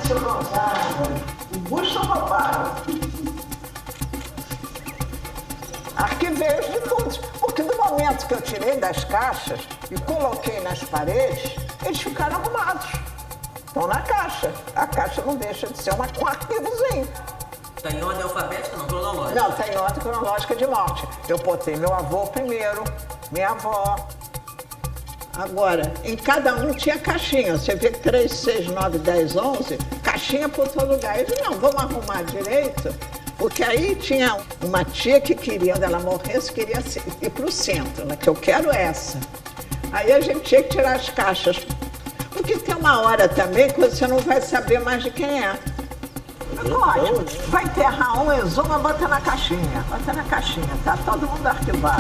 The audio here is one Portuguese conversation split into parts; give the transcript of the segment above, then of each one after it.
seu Gonzaga. O busto roubaram. Arquivei os defuntos, porque no momento que eu tirei das caixas e coloquei nas paredes, eles ficaram arrumados. Estão na caixa. A caixa não deixa de ser um arquivozinho. Está em ordem alfabética, não cronológica? Não, está em ordem cronológica de morte. Eu botei meu avô primeiro, minha avó. Agora, em cada um tinha caixinha. Você vê que 3, 6, 9, 10, 11, caixinha por todo lugar. Eu disse, não, vamos arrumar direito. Porque aí tinha uma tia que queria, quando ela morresse, queria ir para o centro, né? Que eu quero essa. Aí a gente tinha que tirar as caixas. Porque tem uma hora também que você não vai saber mais de quem é. Ótimo. Vai enterrar um, exuma, bota na caixinha. Bota na caixinha, tá todo mundo arquivado.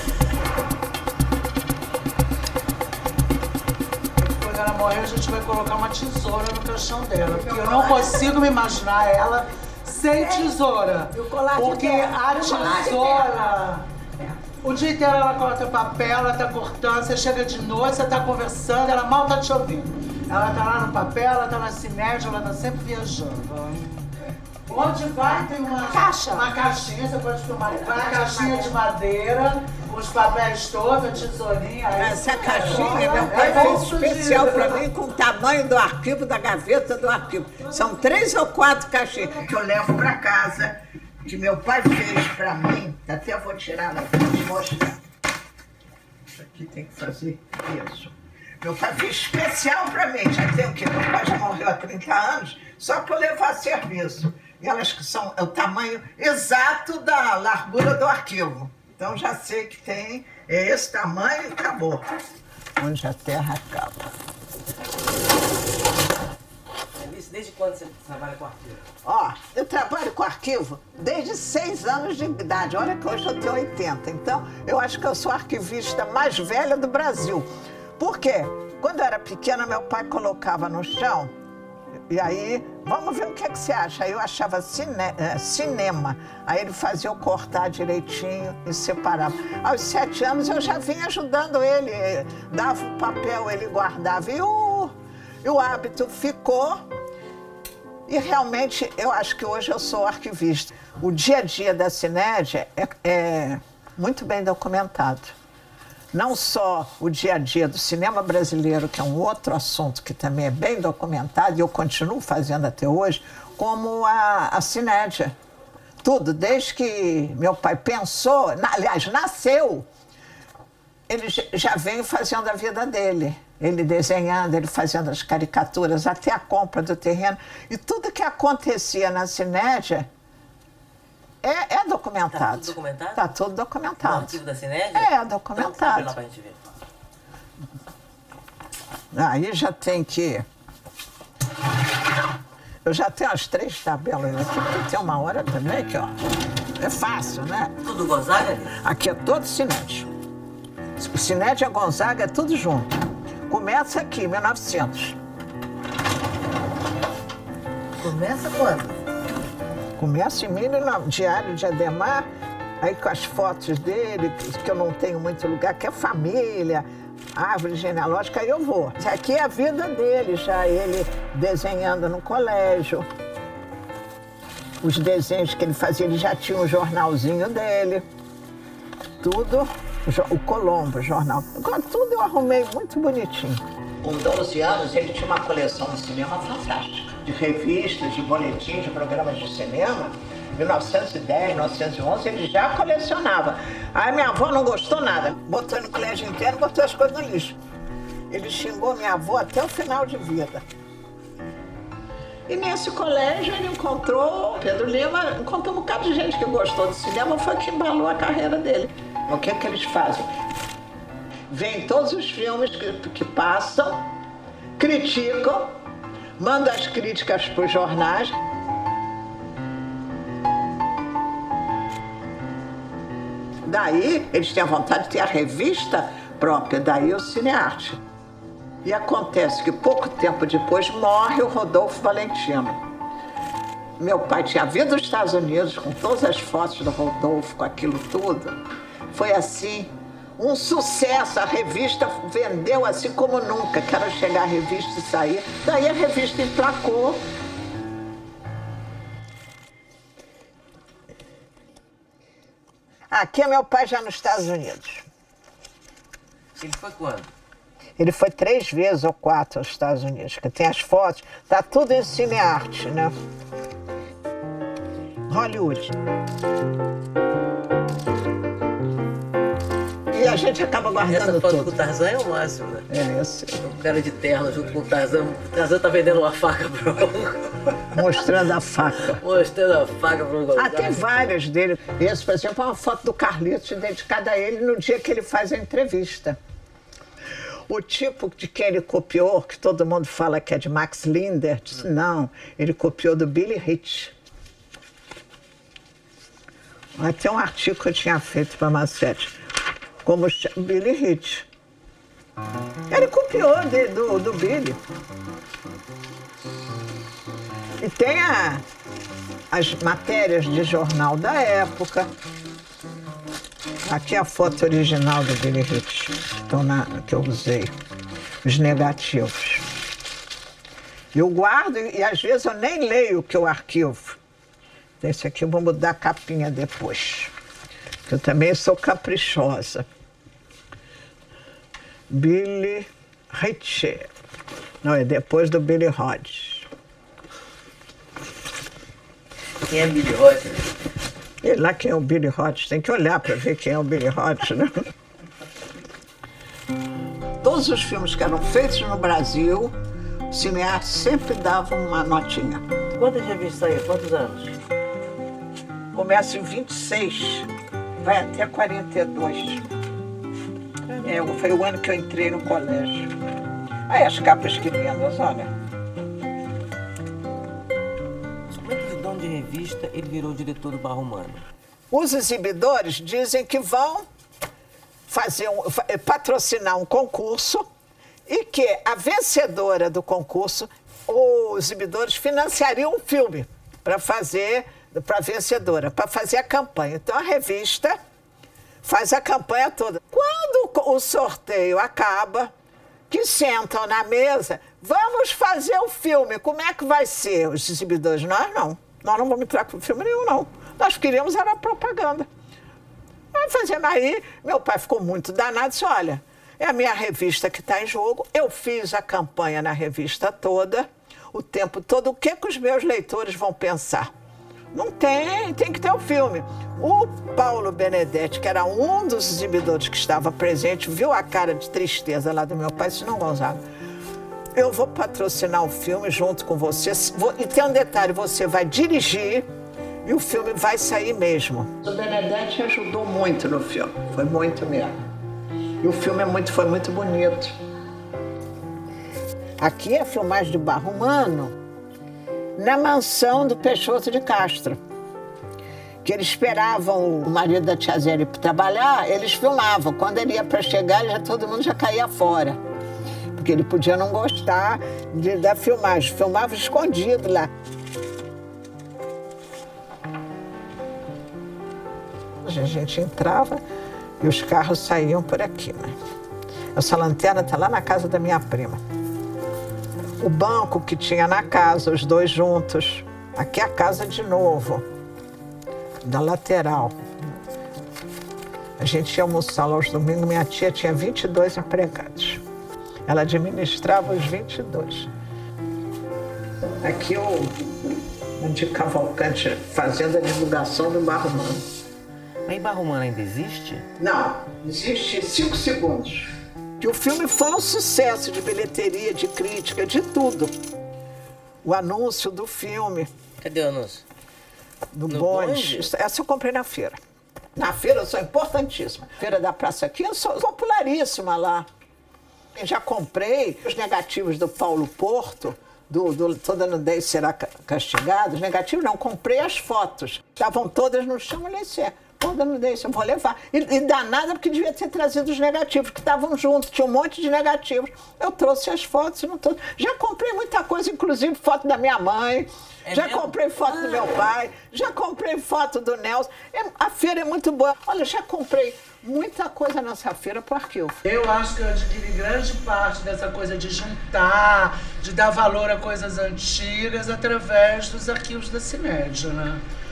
Quando ela morrer, a gente vai colocar uma tesoura no caixão dela. Porque eu não consigo me imaginar ela sem tesoura. Porque a tesoura... O dia inteiro ela corta papel, ela tá cortando, você chega de noite, você tá conversando, ela mal tá te ouvindo. Ela tá lá no papel, ela tá na cinética, ela tá sempre viajando. Onde vai tem uma caixinha, você pode filmar, vai a caixinha de madeira, com os papéis todos, a tesourinha. Essa caixinha, meu pai fez especial pra mim com o tamanho do arquivo, da gaveta do arquivo. São 3 ou 4 caixinhas que eu levo pra casa, que meu pai fez pra mim. Até vou tirar lá pra te mostrar. Isso aqui tem que fazer isso. Meu pai fez especial pra mim. Já tem o quê? Meu pai já morreu há 30 anos, só pra eu levar a serviço. E elas que são o tamanho exato da largura do arquivo. Então já sei que tem esse tamanho e acabou. Onde a terra acaba. Desde quando você trabalha com arquivo? Ó, eu trabalho com arquivo desde 6 anos de idade. Olha que hoje eu tenho 80. Então, eu acho que eu sou a arquivista mais velha do Brasil. Por quê? Quando eu era pequena, meu pai colocava no chão. E aí, vamos ver o que é que você acha. Aí eu achava cinema. Aí ele fazia eu cortar direitinho e separava. Aos 7 anos eu já vinha ajudando ele. Dava o papel, ele guardava. E o hábito ficou. E realmente eu acho que hoje eu sou arquivista. O dia a dia da Cinédia é muito bem documentado. Não só o dia a dia do cinema brasileiro, que é um outro assunto que também é bem documentado, e eu continuo fazendo até hoje, como a Cinédia. Tudo, desde que meu pai pensou, aliás, nasceu, ele já veio fazendo a vida dele. Ele desenhando, ele fazendo as caricaturas, até a compra do terreno. E tudo que acontecia na Cinédia é documentado. Tá tudo documentado? Tá tudo documentado. No arquivo da Cinédia? É, documentado. Então, pra gente ver. Aí já tem que... Eu já tenho as 3 tabelas aqui, porque tem uma hora também que, ó, é fácil, né? Tudo Gonzaga? Aqui é todo Cinédia. O Cinédia Gonzaga é tudo junto. Começa aqui, 1900. Começa quando? Começa em 1900, Diário de Adhemar, aí com as fotos dele, que eu não tenho muito lugar, que é família, árvore genealógica, aí eu vou. Aqui é a vida dele, já ele desenhando no colégio. Os desenhos que ele fazia, ele já tinha um jornalzinho dele. Tudo, o Colombo, o jornal. Agora, tudo eu arrumei muito bonitinho. Com 12 anos, ele tinha uma coleção de cinema fantástica. De revistas, de boletins, de programas de cinema. 1910, 1911, ele já colecionava. Aí minha avó não gostou nada. Botou no colégio inteiro, botou as coisas no lixo. Ele xingou minha avó até o final de vida. E nesse colégio ele encontrou Pedro Lima, encontrou um bocado de gente que gostou do cinema, foi que embalou a carreira dele. O que é que eles fazem? Vêm todos os filmes que passam, criticam, mandam as críticas para os jornais. Daí eles têm a vontade de ter a revista própria, daí o Cinearte. E acontece que pouco tempo depois morre o Rodolfo Valentino. Meu pai tinha vindo dos Estados Unidos com todas as fotos do Rodolfo, com aquilo tudo. Foi assim, um sucesso. A revista vendeu assim como nunca. Quero chegar a revista e sair. Daí a revista emplacou Aqui é meu pai já nos Estados Unidos. Ele foi quando? Ele foi 3 vezes ou 4 aos Estados Unidos, que tem as fotos, tá tudo em cinearte, né? Hollywood. E a gente acaba guardando Essa foto tudo. com o Tarzan é o máximo, né? É, eu sei. O cara de terno junto com o Tarzan. O Tarzan tá vendendo uma faca pro... Mostrando a faca. Mostrando a faca pro... Ah, tem várias dele. Esse, por exemplo, é uma foto do Carlitos dedicada a ele no dia que ele faz a entrevista. O tipo de quem ele copiou, que todo mundo fala que é de Max Linder, disse, não, ele copiou do Billy Hitch. Até um artigo que eu tinha feito para a Manchete, como Billy Hitch. Ele copiou do Billy. E tem as matérias de jornal da época. Aqui é a foto original do Billy Hitch, que eu usei, os negativos. Eu guardo e às vezes eu nem leio o que eu arquivo. Esse aqui eu vou mudar a capinha depois, que eu também sou caprichosa. Billy Hitch. Não, é depois do Billy Hodges. Quem é Billy Hodges? E lá quem é o Billy Hodges, tem que olhar para ver quem é o Billy Hodges, né? Todos os filmes que eram feitos no Brasil, o cineasta sempre dava uma notinha. Quantas revistas saiu? Quantos anos? Começa em 26, vai até 42. Foi o ano que eu entrei no colégio. Aí as capas que lindas, olha. Como é que de dono de revista ele virou diretor do Barra Humana? Os exibidores dizem que vão patrocinar um concurso e que a vencedora do concurso, os exibidores financiariam um filme para a vencedora, para fazer a campanha. Então a revista faz a campanha toda. Quando o sorteio acaba, que sentam na mesa, vamos fazer o filme. Como é que vai ser? Os exibidores, nós não vamos entrar com filme nenhum, não. Nós queríamos era propaganda. Aí fazendo aí, meu pai ficou muito danado, disse, olha, é a minha revista que está em jogo, eu fiz a campanha na revista toda, o tempo todo, o que os meus leitores vão pensar? Não tem que ter o filme. O Paulo Benedetti, que era um dos exibidores que estava presente, viu a cara de tristeza lá do meu pai e disse, não, Gonzaga, eu vou patrocinar o filme junto com você. E tem um detalhe, você vai dirigir e o filme vai sair mesmo. O Benedetti ajudou muito no filme, foi muito mesmo. E o filme foi muito bonito. Aqui é a filmagem de Barra Humano, na mansão do Peixoto de Castro. Que eles esperavam o marido da tia Zélia trabalhar, eles filmavam. Quando ele ia para chegar, todo mundo já caía fora. Porque ele podia não gostar da filmagem. Filmava escondido lá. A gente entrava e os carros saíam por aqui, né? Essa lanterna está lá na casa da minha prima. O banco que tinha na casa, os dois juntos. Aqui é a casa de novo, da lateral. A gente ia almoçar lá aos domingos, minha tia tinha 22 empregados. Ela administrava os 22. Aqui o de Cavalcante fazendo a divulgação do Barra Humana. Mas Barra Humana ainda existe? Não, existe 5 segundos. Que o filme foi um sucesso de bilheteria, de crítica, de tudo. O anúncio do filme. Cadê o anúncio? Do bonde. Essa eu comprei na feira. Na feira eu sou importantíssima. Feira da Praça aqui eu sou popularíssima lá. Eu já comprei os negativos do Paulo Porto, do Toda Nudez Será Castigado. Os negativos não, comprei as fotos. Estavam todas no chão, olha isso. Toda nudez, eu vou levar. E danada porque devia ter trazido os negativos, que estavam juntos, tinha um monte de negativos. Eu trouxe as fotos, não trouxe. Já comprei muita coisa, inclusive foto da minha mãe, já comprei foto do meu pai, já comprei foto do Nelson. A feira é muito boa. Olha, já comprei muita coisa nessa feira pro arquivo. Eu acho que eu adquiri grande parte dessa coisa de juntar, de dar valor a coisas antigas através dos arquivos da CIMED, né?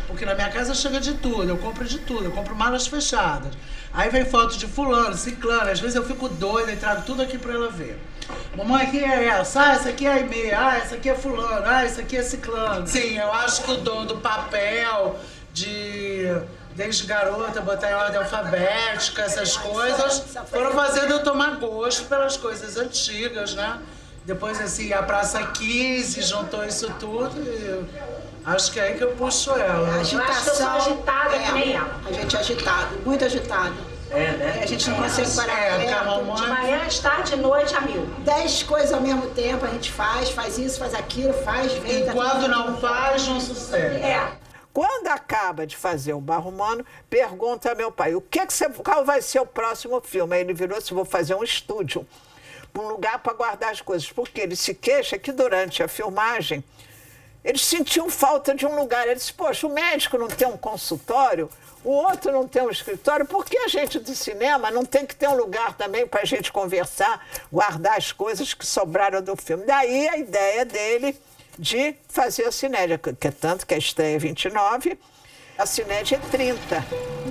Porque na minha casa chega de tudo, eu compro malas fechadas. Aí vem foto de fulano, ciclano, às vezes eu fico doida e trago tudo aqui pra ela ver. Mamãe, quem é essa? Ah, essa aqui é a Aimee. Ah, essa aqui é fulano. Ah, essa aqui é ciclano. Sim, eu acho que o dom do papel, desde garota, botar em ordem alfabética, essas coisas, foram fazendo eu tomar gosto pelas coisas antigas, né? Depois, assim, a Praça 15 juntou isso tudo e acho que é aí que eu puxo ela. Agitação, eu acho que eu sou agitada que nem ela. A gente é agitado, muito agitado. É, né? A gente não consegue parar quieto. De manhã, de tarde, de noite, a mil. 10 coisas ao mesmo tempo, a gente faz isso, faz aquilo, vem. Enquanto não faz, não sucede. Quando acaba de fazer o Barra Humano, pergunta ao meu pai, qual vai ser o próximo filme? Aí ele virou assim, vou fazer um estúdio, um lugar para guardar as coisas. Porque ele se queixa que durante a filmagem, eles sentiam falta de um lugar. Ele disse, poxa, o médico não tem um consultório, o outro não tem um escritório, por que a gente do cinema não tem que ter um lugar também para a gente conversar, guardar as coisas que sobraram do filme? Daí a ideia dele de fazer a Cinédia, que é tanto que a estreia é 29, a Cinédia é 30.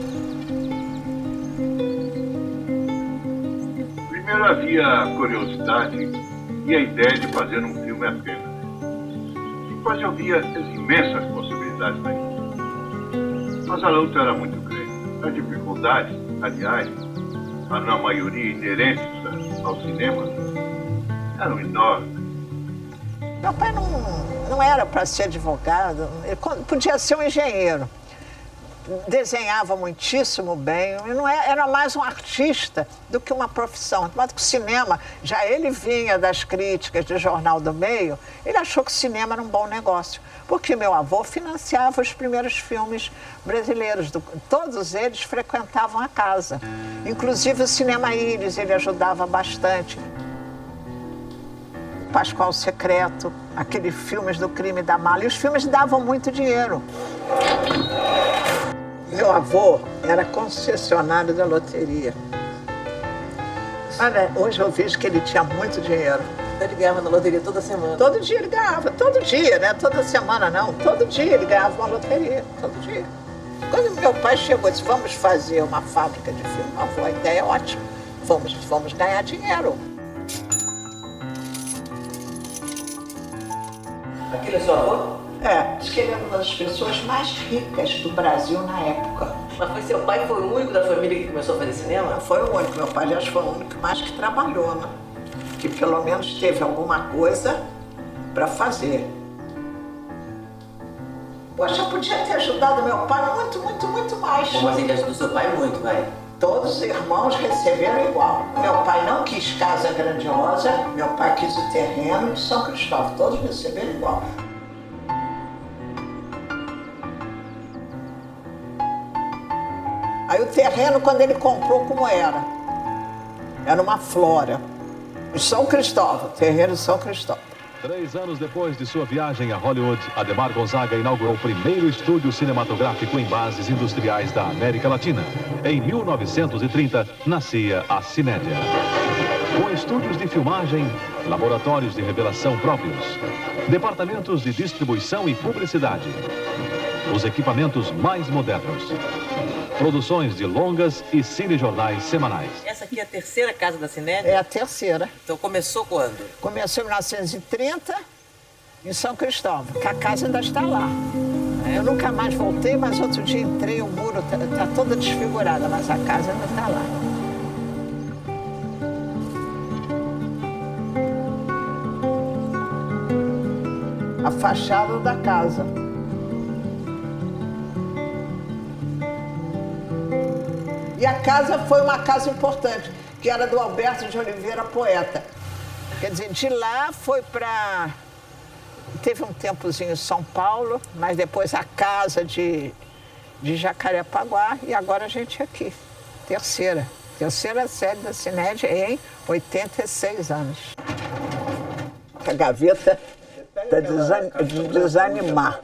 Primeiro havia a curiosidade e a ideia de fazer um filme apenas. Depois eu via as imensas possibilidades daquilo. Mas a luta era muito grande. As dificuldades, aliás, na maioria inerentes ao cinema, eram enormes. Meu pai não era para ser advogado, ele podia ser um engenheiro. Desenhava muitíssimo bem, era mais um artista do que uma profissão. De modo que o cinema, já ele vinha das críticas do Jornal do Meio, ele achou que o cinema era um bom negócio, porque meu avô financiava os primeiros filmes brasileiros, todos eles frequentavam a casa. Inclusive o Cinema Íris, ele ajudava bastante. Pascoal Secreto, aqueles filmes do Crime da Mala, e os filmes davam muito dinheiro. Meu avô era concessionário da loteria. Olha, hoje eu vejo que ele tinha muito dinheiro. Ele ganhava na loteria toda semana. Todo dia ele ganhava, todo dia, né? Toda semana não, todo dia ele ganhava uma loteria, todo dia. Quando meu pai chegou e disse, vamos fazer uma fábrica de filme, avô, a ideia é ótima, vamos ganhar dinheiro. Aquele é seu avô? É, diz que ele era uma das pessoas mais ricas do Brasil na época. Mas foi seu pai que foi o único da família que começou a fazer cinema? Foi o único, meu pai acho que foi o único mais que trabalhou, né? Que pelo menos teve alguma coisa para fazer. Poxa, eu podia ter ajudado meu pai muito, muito, muito mais. Como assim, que ajudou seu pai muito, vai? Todos os irmãos receberam igual. Meu pai não quis casa grandiosa, meu pai quis o terreno de São Cristóvão. Todos receberam igual. Aí o terreno, quando ele comprou, como era? Era uma flora. De São Cristóvão, terreno de São Cristóvão. 3 anos depois de sua viagem a Hollywood, Adhemar Gonzaga inaugurou o primeiro estúdio cinematográfico em bases industriais da América Latina. Em 1930, nascia a Cinédia. Com estúdios de filmagem, laboratórios de revelação próprios, departamentos de distribuição e publicidade, os equipamentos mais modernos, produções de longas e cinejornais semanais. Essa aqui é a terceira casa da Cinédia? É a terceira. Então começou quando? Começou em 1930, em São Cristóvão, que a casa ainda está lá. Eu nunca mais voltei, mas outro dia entrei, o muro está toda desfigurada, mas a casa ainda está lá. A fachada da casa. E a casa foi uma casa importante, que era do Alberto de Oliveira, poeta. Quer dizer, de lá foi para... Teve um tempozinho em São Paulo, mas depois a casa de Jacarepaguá, e agora a gente aqui. Terceira série da Cinédia em 86 anos. A gaveta de desanimar.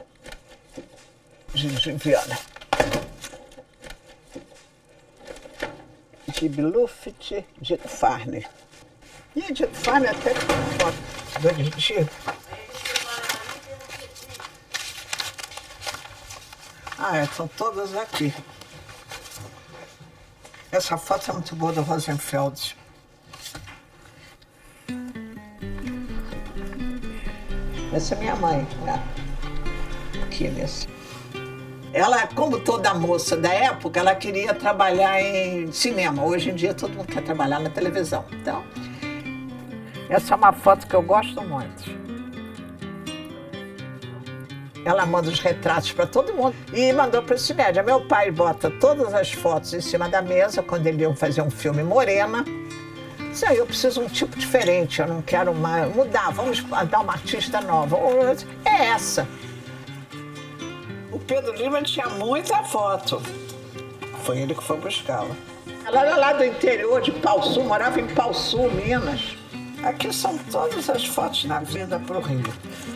Viana. De Luft, Dito Farney. E Dito Farney até com foto do Dito. Estão todas aqui. Essa foto é muito boa do Rosenfeld. Essa é minha mãe, né? Aqui nesse. Ela, como toda moça da época, ela queria trabalhar em cinema. Hoje em dia todo mundo quer trabalhar na televisão. Então, essa é uma foto que eu gosto muito. Ela manda os retratos para todo mundo e mandou para o Cinédia. Meu pai bota todas as fotos em cima da mesa quando ele ia fazer um filme Morena. Isso aí, eu preciso de um tipo diferente, eu não quero mais mudar, vamos dar uma artista nova. É essa. O Pedro Lima tinha muita foto. Foi ele que foi buscá-la. Ela era lá do interior de Pau Sul, morava em Pau Sul, Minas. Aqui são todas as fotos na vinda para o Rio.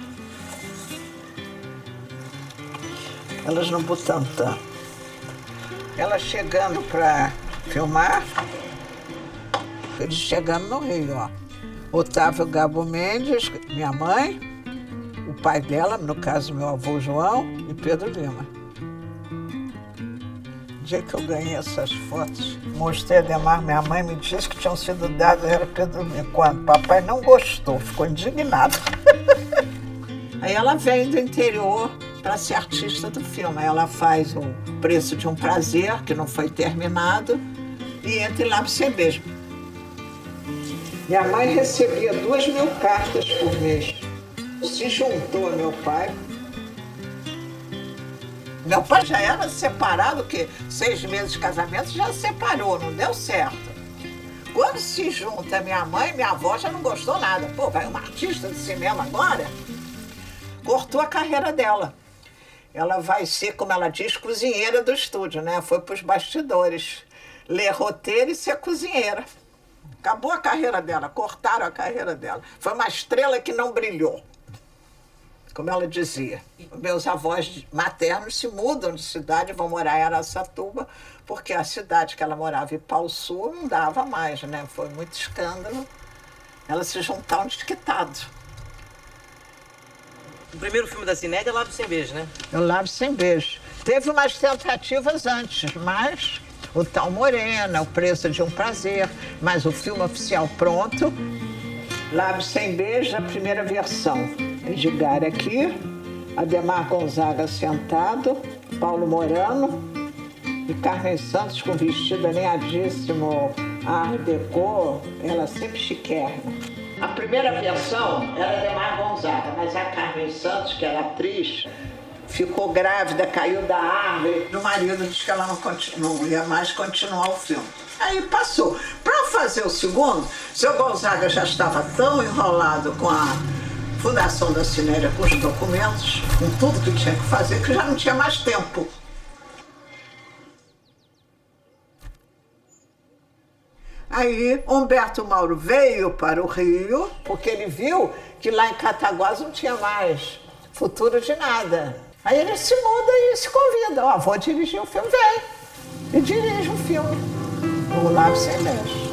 Elas no Butantã. Ela chegando para filmar, eles chegando no Rio, ó. Otávio Gabo Mendes, minha mãe, o pai dela, no caso meu avô João, e Pedro Lima. O dia que eu ganhei essas fotos, mostrei a Ademar, minha mãe me disse que tinham sido dadas, era Pedro Lima. Quando papai não gostou, ficou indignado. Aí ela vem do interior para ser artista do filme. Aí ela faz O Preço de um Prazer, que não foi terminado, e entra em Lábio Sem Beijo. Minha mãe recebia 2.000 cartas por mês. Se juntou a meu pai. Meu pai já era separado, que 6 meses de casamento já separou, não deu certo. Quando se junta minha mãe, minha avó já não gostou nada. Pô, vai uma artista de cinema agora? Cortou a carreira dela. Ela vai ser, como ela diz, cozinheira do estúdio, né? Foi para os bastidores. Ler roteiro e ser cozinheira. Acabou a carreira dela, cortaram a carreira dela. Foi uma estrela que não brilhou, como ela dizia. Meus avós maternos se mudam de cidade, vão morar em Araçatuba, porque a cidade que ela morava em Pau Sul não dava mais, né? Foi muito escândalo. Elas se juntaram de quitado. O primeiro filme da Cinédia é Lábio Sem Beijo, né? O Lábio Sem Beijo. Teve umas tentativas antes, mas o Tal Morena, O Preço de um Prazer, mas o filme oficial pronto. Lábio Sem Beijo, a primeira versão. Edgar aqui, Ademar Gonzaga sentado, Paulo Morano e Carmen Santos com vestido alinhadíssimo, Art Deco, ela sempre chiquérrima. A primeira versão era Ademar Gonzaga, mas a Carmen Santos, que era atriz, ficou grávida, caiu da árvore. O marido disse que ela não ia mais continuar o filme. Aí passou. Para fazer o segundo, seu Gonzaga já estava tão enrolado com a fundação da Cinédia, com os documentos, com tudo que tinha que fazer, que já não tinha mais tempo. Aí Humberto Mauro veio para o Rio, porque ele viu que lá em Cataguases não tinha mais futuro de nada. Aí ele se muda e se convida. Ó, vou dirigir o filme, vem. E dirige o filme. O Lábio Sem Beijo.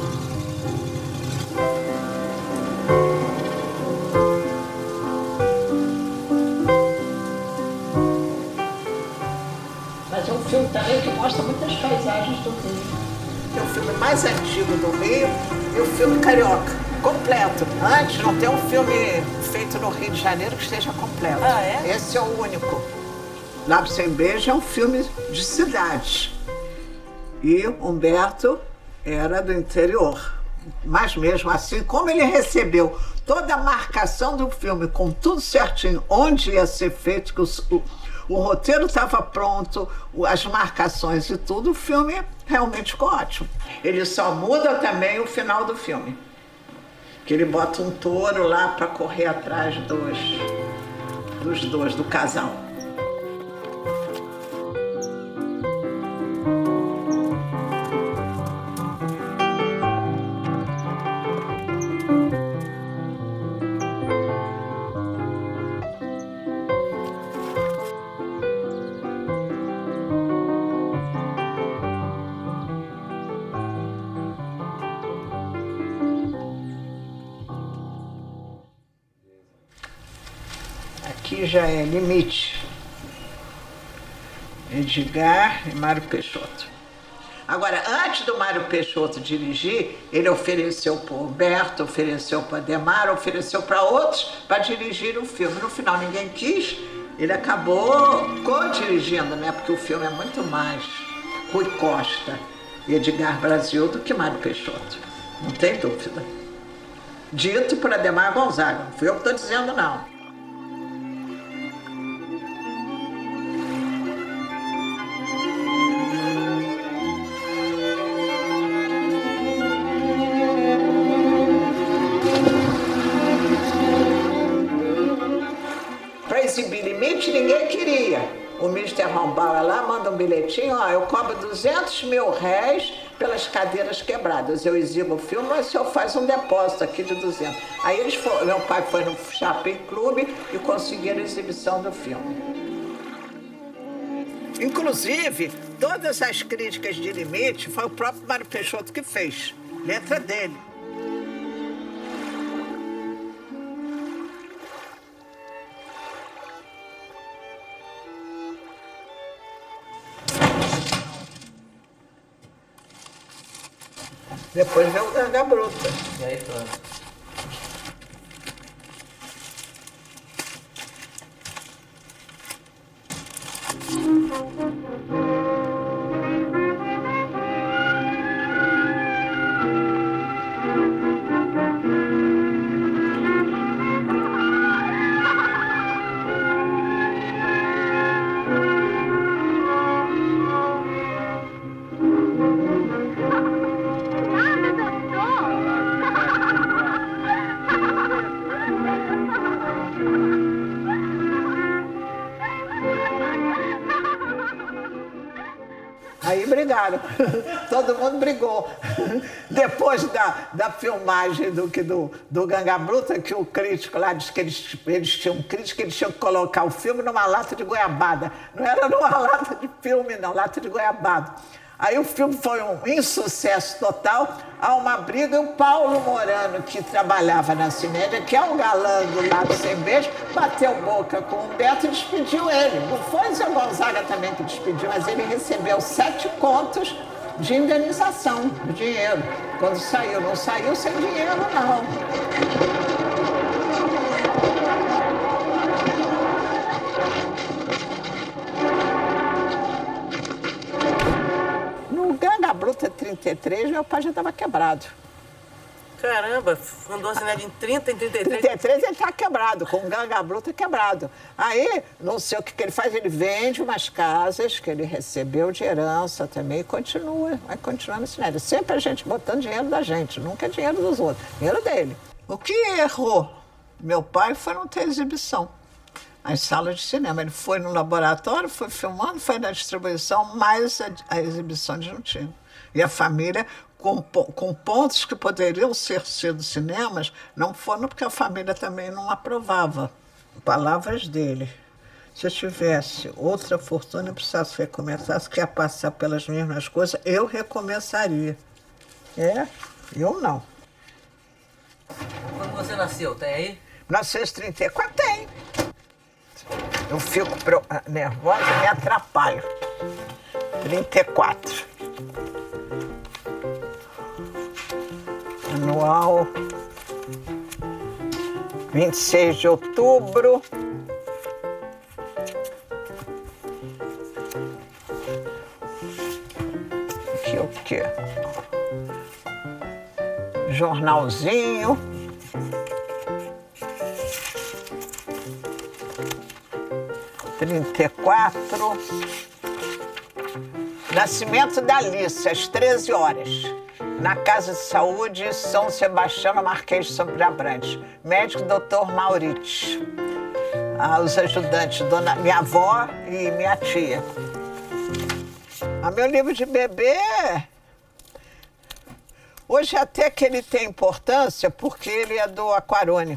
Mas é um filme também que mostra muitas paisagens do Rio. É o filme mais antigo do Rio e o filme carioca, completo. Antes não tem um filme feito no Rio de Janeiro que esteja completo. Ah, é? Esse é o único. Lábio Sem Beijo é um filme de cidade. E Humberto era do interior. Mas mesmo assim, como ele recebeu toda a marcação do filme, com tudo certinho, onde ia ser feito, que o roteiro estava pronto, as marcações e tudo, o filme realmente ficou ótimo. Ele só muda também o final do filme. Que ele bota um touro lá para correr atrás dos dois, do casal. Aqui já é Limite. Edgar e Mário Peixoto. Agora, antes do Mário Peixoto dirigir, ele ofereceu para o Humberto, ofereceu para Adhemar, ofereceu para outros para dirigir o filme. No final ninguém quis, ele acabou co-dirigindo, né? Porque o filme é muito mais Rui Costa e Edgar Brasil do que Mário Peixoto. Não tem dúvida. Dito por Adhemar Gonzaga, não fui eu que estou dizendo, não. Para exibir Limite, ninguém queria. O Mr. Rombauer lá manda um bilhetinho, ó, eu cobro 200 mil réis pelas cadeiras quebradas. Eu exibo o filme, mas o senhor faz um depósito aqui de 200. Aí meu pai foi no Shopping Club e conseguiram a exibição do filme. Inclusive, todas as críticas de Limite foi o próprio Mário Peixoto que fez. Letra dele. Depois veio o Ganga Bruta. E aí, pronto. Aí brigaram, todo mundo brigou. Depois da filmagem do Ganga Bruta, que o crítico lá disse que eles tinham que colocar o filme numa lata de goiabada. Não era numa lata de filme, não, lata de goiabada. Aí o filme foi um insucesso total, há uma briga, e o Paulo Morano, que trabalhava na Cinédia, que é um galã do Lado Sem Beijo, bateu boca com o Humberto e despediu ele. Não foi o Zé Gonzaga também que despediu, mas ele recebeu 7 contos de indenização, de dinheiro. Quando saiu, não saiu sem dinheiro, não. Ganga Bruta 33, meu pai já estava quebrado. Caramba, fundou a Cinédia em 30, em 33? 33 ele está quebrado, com o Ganga Bruta quebrado. Aí, não sei o que ele faz, ele vende umas casas que ele recebeu de herança também e vai continuar na Cinédia. Sempre a gente botando dinheiro da gente, nunca é dinheiro dos outros, dinheiro dele. O que errou meu pai foi não ter exibição. As salas de cinema. Ele foi no laboratório, foi filmando, foi na distribuição, mas a exibição eles não tinham. E a família, com pontos que poderiam ser sido cinemas, não foram porque a família também não aprovava. Palavras dele. Se eu tivesse outra fortuna e precisasse recomeçar, se quer passar pelas mesmas coisas, eu recomeçaria. Eu não. Quando você nasceu, tem aí? 1934 tem. Eu fico nervosa e me atrapalho. 34. Anual. 26 de outubro. Aqui o quê? Jornalzinho. Nascimento da Alice, às 13 horas, na Casa de Saúde São Sebastião, Marquês de São Brabrantes. Médico Dr. Maurits. Os ajudantes, minha avó e minha tia. Meu livro de bebê, hoje até que ele tem importância, porque ele é do Aquarone.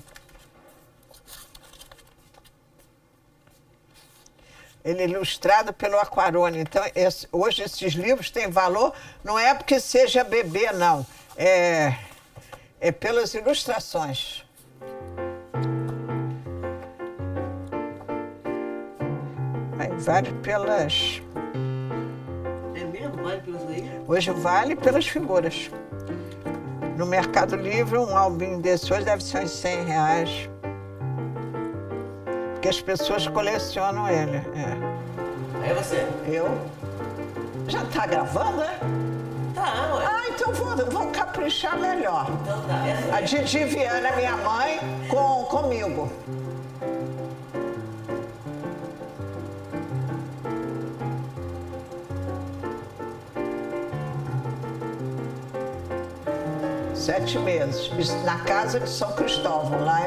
Ele é ilustrado pelo Aquarone. Então, hoje esses livros têm valor, não é porque seja bebê, não. É pelas ilustrações. Aí vale pelas Hoje vale pelas figuras. No Mercado Livre, um albinho desse hoje deve ser uns R$100. Porque as pessoas colecionam ele. É você? Eu? Já tá gravando, é? Tá, ué. Ah, então vou caprichar melhor. Então tá, A Didi Viana, minha mãe, comigo. Sete meses, na casa de São Cristóvão, lá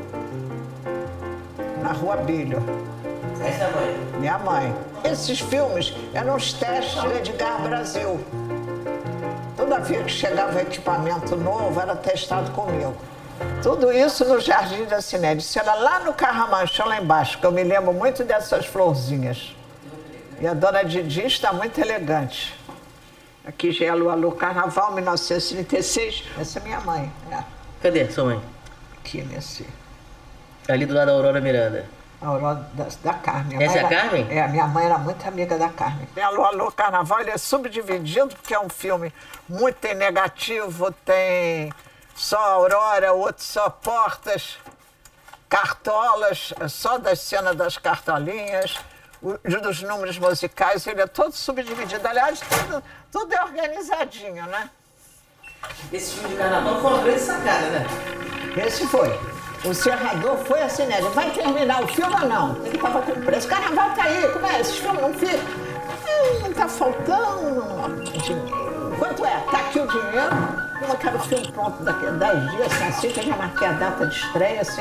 na Rua Bilho. Essa é a mãe? Minha mãe. Esses filmes eram os testes de Edgar Brasil. Toda vez que chegava equipamento novo, era testado comigo. Tudo isso no Jardim da Cinédia. Isso era lá no Carramanchão, lá embaixo, que eu me lembro muito dessas florzinhas. E a dona Didi está muito elegante. Aqui já é Alô Carnaval, 1936. Essa é minha mãe. Cadê sua mãe? Aqui nesse... Ali do lado da Aurora Miranda. A Aurora da Carmen. Essa é a Carmen? É, minha mãe era muito amiga da Carmen. Alô Carnaval, ele é subdividido porque é um filme muito negativo, tem só Aurora, outro só portas, cartolas, só das cenas das cartolinhas, dos números musicais, ele é todo subdividido. Aliás, tudo é organizadinho, né? Esse filme de carnaval foi uma grande sacada, né? Esse foi. O Serrador foi a Cinédia. Vai terminar o filme ou não? Ele estava com preço. Carnaval tá aí, como é? Esses filmes não ficam. Não tá faltando dinheiro. Quanto é? Tá aqui o dinheiro. Eu quero o filme pronto daqui a 10 dias, assim, que eu já marquei a data de estreia, assim.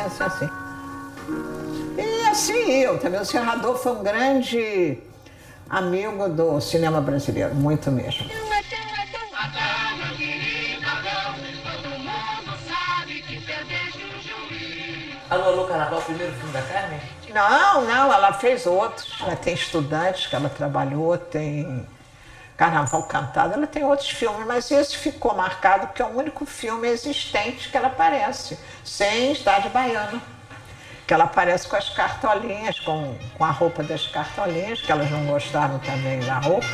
E assim eu, também. O Serrador foi um grande amigo do cinema brasileiro, muito mesmo. Alô Carnaval, o primeiro filme da Carmen? Não, ela fez outros. Ela tem Estudantes, que ela trabalhou, tem Carnaval Cantado, ela tem outros filmes, mas esse ficou marcado porque é o único filme existente que ela aparece, sem estar de baiana. Que ela aparece com as cartolinhas, com a roupa das cartolinhas, que elas não gostaram também da roupa.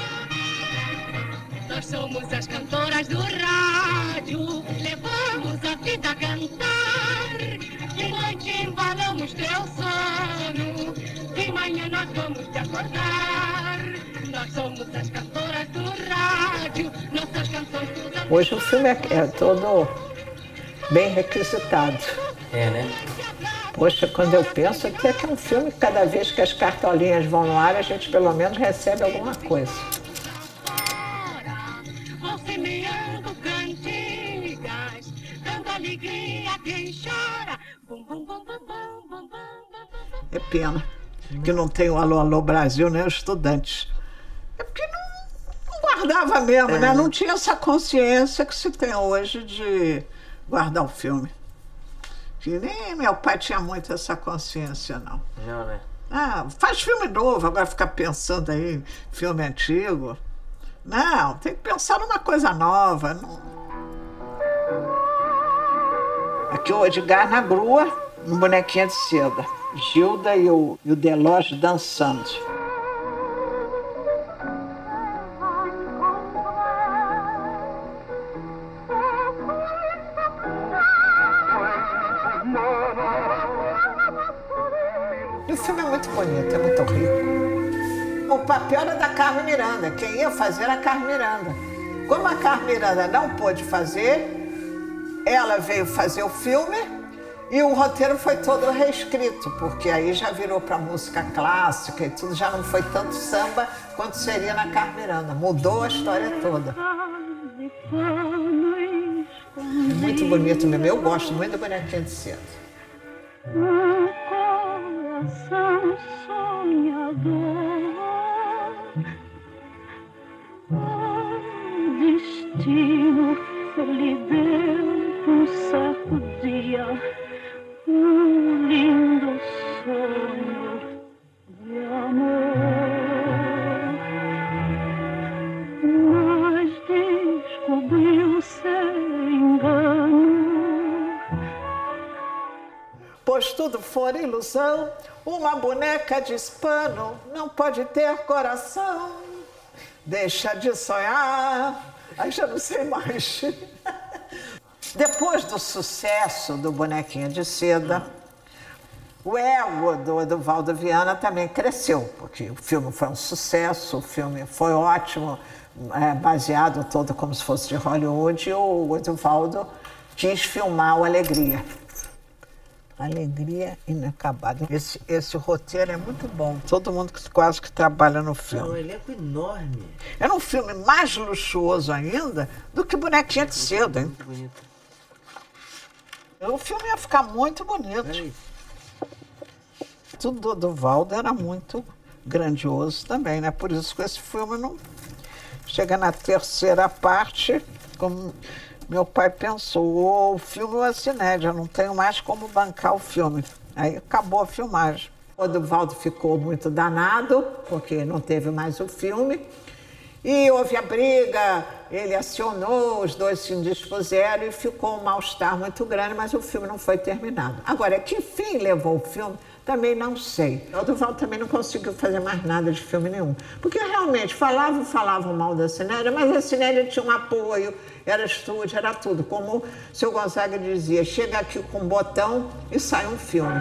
Nós somos as cantoras do rádio, levamos a vida a cantar. De noite embalamos teu sono, de manhã nós vamos te acordar. Nós somos as cantoras do rádio, nossas canções todas... Hoje o filme é todo bem requisitado. É, né? Poxa, quando eu penso até que é um filme que cada vez que as cartolinhas vão no ar, a gente pelo menos recebe alguma coisa. Vão semeando cantigas, dando alegria a quem chora. Bum, bum, bum, bum, bum, bum, bum. É pena que não tem o Alô Brasil, nem os Estudantes. É porque não guardava mesmo, né? Não tinha essa consciência que se tem hoje de guardar o filme. Que nem meu pai tinha muito essa consciência, não. Não, né? Ah, faz filme novo, agora ficar pensando aí em filme antigo. Não, tem que pensar numa coisa nova. Não. Aqui o Edgar na grua, no Bonequinha de Seda. Gilda e o Delógio dançando. E o filme é muito bonito, é muito rico. O papel era da Carmen Miranda, quem ia fazer era a Carmen Miranda. Como a Carmen Miranda não pôde fazer, ela veio fazer o filme e o roteiro foi todo reescrito, porque aí já virou para música clássica e tudo, já não foi tanto samba quanto seria na Carmen Miranda. Mudou a história toda. É muito bonito mesmo, eu gosto muito do Bonequinha de Seda. Um coração sonhador, o destino lhe deu um certo dia um lindo sonho de amor, mas descobriu seu engano. Pois tudo for ilusão, uma boneca de pano não pode ter coração. deixa de sonhar. Aí já não sei mais. Depois do sucesso do Bonequinha de Seda, o ego do Eduvaldo Viana também cresceu, porque o filme foi um sucesso, o filme foi ótimo, baseado todo como se fosse de Hollywood, e o Eduvaldo quis filmar o Alegria. Alegria Inacabada. Esse roteiro é muito bom. Todo mundo quase que trabalha no filme. É um elenco enorme. Era um filme mais luxuoso ainda do que Bonequinha de Seda, hein? Muito bonito. O filme ia ficar muito bonito. Tudo do Valdo era muito grandioso também, né? Por isso que esse filme não chega na terceira parte, como meu pai pensou, o filme é a Cinédia, não tenho mais como bancar o filme. Aí acabou a filmagem. O Eduvaldo ficou muito danado, porque não teve mais o filme. E houve a briga, ele acionou, os dois se indispuseram e ficou um mal-estar muito grande, mas o filme não foi terminado. Agora, que fim levou o filme, também não sei. O Eduvaldo também não conseguiu fazer mais nada de filme nenhum. Porque realmente falavam mal da Cinédia, mas a Cinédia tinha um apoio, era estúdio, era tudo. Como o seu Gonzaga dizia, chega aqui com um botão e sai um filme.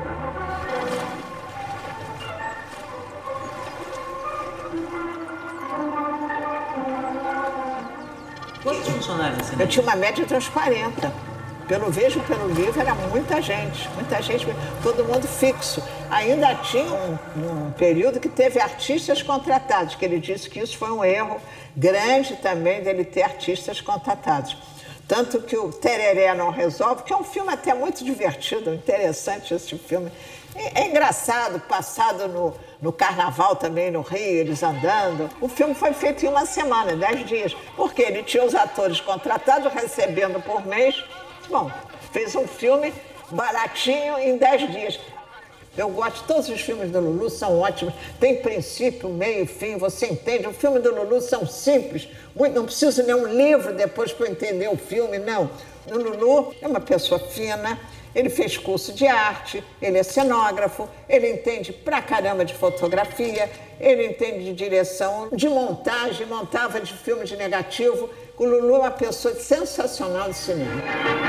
Quantos funcionários assim? Eu tinha uma média de uns 40. Pelo livro, era muita gente, todo mundo fixo. Ainda tinha um período que teve artistas contratados, que ele disse que isso foi um erro grande também dele ter artistas contratados. Tanto que o Tereré Não Resolve, que é um filme até muito divertido, interessante esse filme. É engraçado, passado no carnaval também no Rio, eles andando. O filme foi feito em uma semana, 10 dias, porque ele tinha os atores contratados, recebendo por mês. Bom, fez um filme baratinho em 10 dias. Eu gosto de todos os filmes do Lulu, são ótimos. Tem princípio, meio e fim, você entende? O filme do Lulu são simples, não preciso ler um livro depois para entender o filme, não. O Lulu é uma pessoa fina, ele fez curso de arte, ele é cenógrafo, ele entende pra caramba de fotografia, ele entende de direção, de montagem, montava de filme de negativo. O Lulu é uma pessoa sensacional de cinema.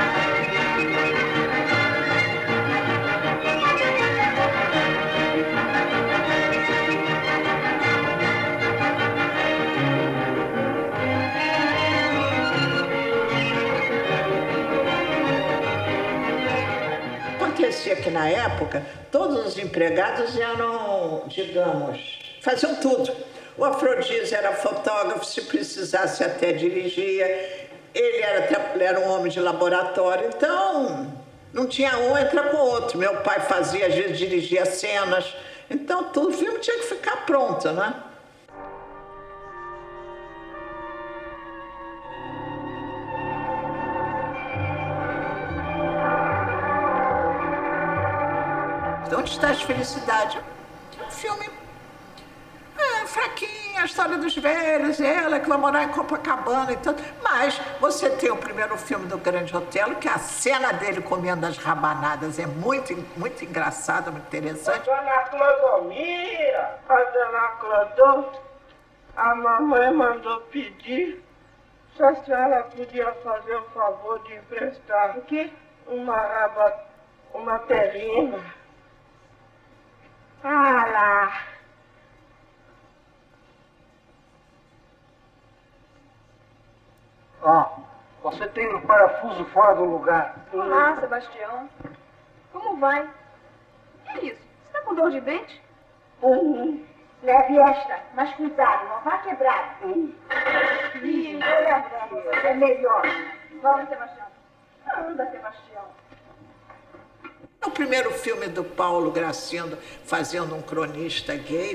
Acontecia que na época todos os empregados eram, digamos, faziam tudo. O Afrodísio era fotógrafo, se precisasse até dirigia. Ele era um homem de laboratório, então não tinha um entra com o outro. Meu pai fazia, às vezes dirigia cenas. Então tudo, o filme tinha que ficar pronto, né? Onde está a felicidade? Um filme fraquinho, a história dos velhos, ela que vai morar em Copacabana e tudo. Mas você tem o primeiro filme do Grande Otelo, que a cena dele comendo as rabanadas é muito, muito engraçada, muito interessante. Dona Clodomira, a dona Clodô, a mamãe mandou pedir se a senhora podia fazer o favor de emprestar o quê? Uma terrina. Ah lá! Ó, você tem um parafuso fora do lugar. Olá, Sebastião. Como vai? Que isso? Você tá com dor de dente? Leve esta, mas cuidado, não vá quebrar. É melhor. Vamos, Sebastião. Anda, Sebastião. O primeiro filme do Paulo Gracindo fazendo um cronista gay.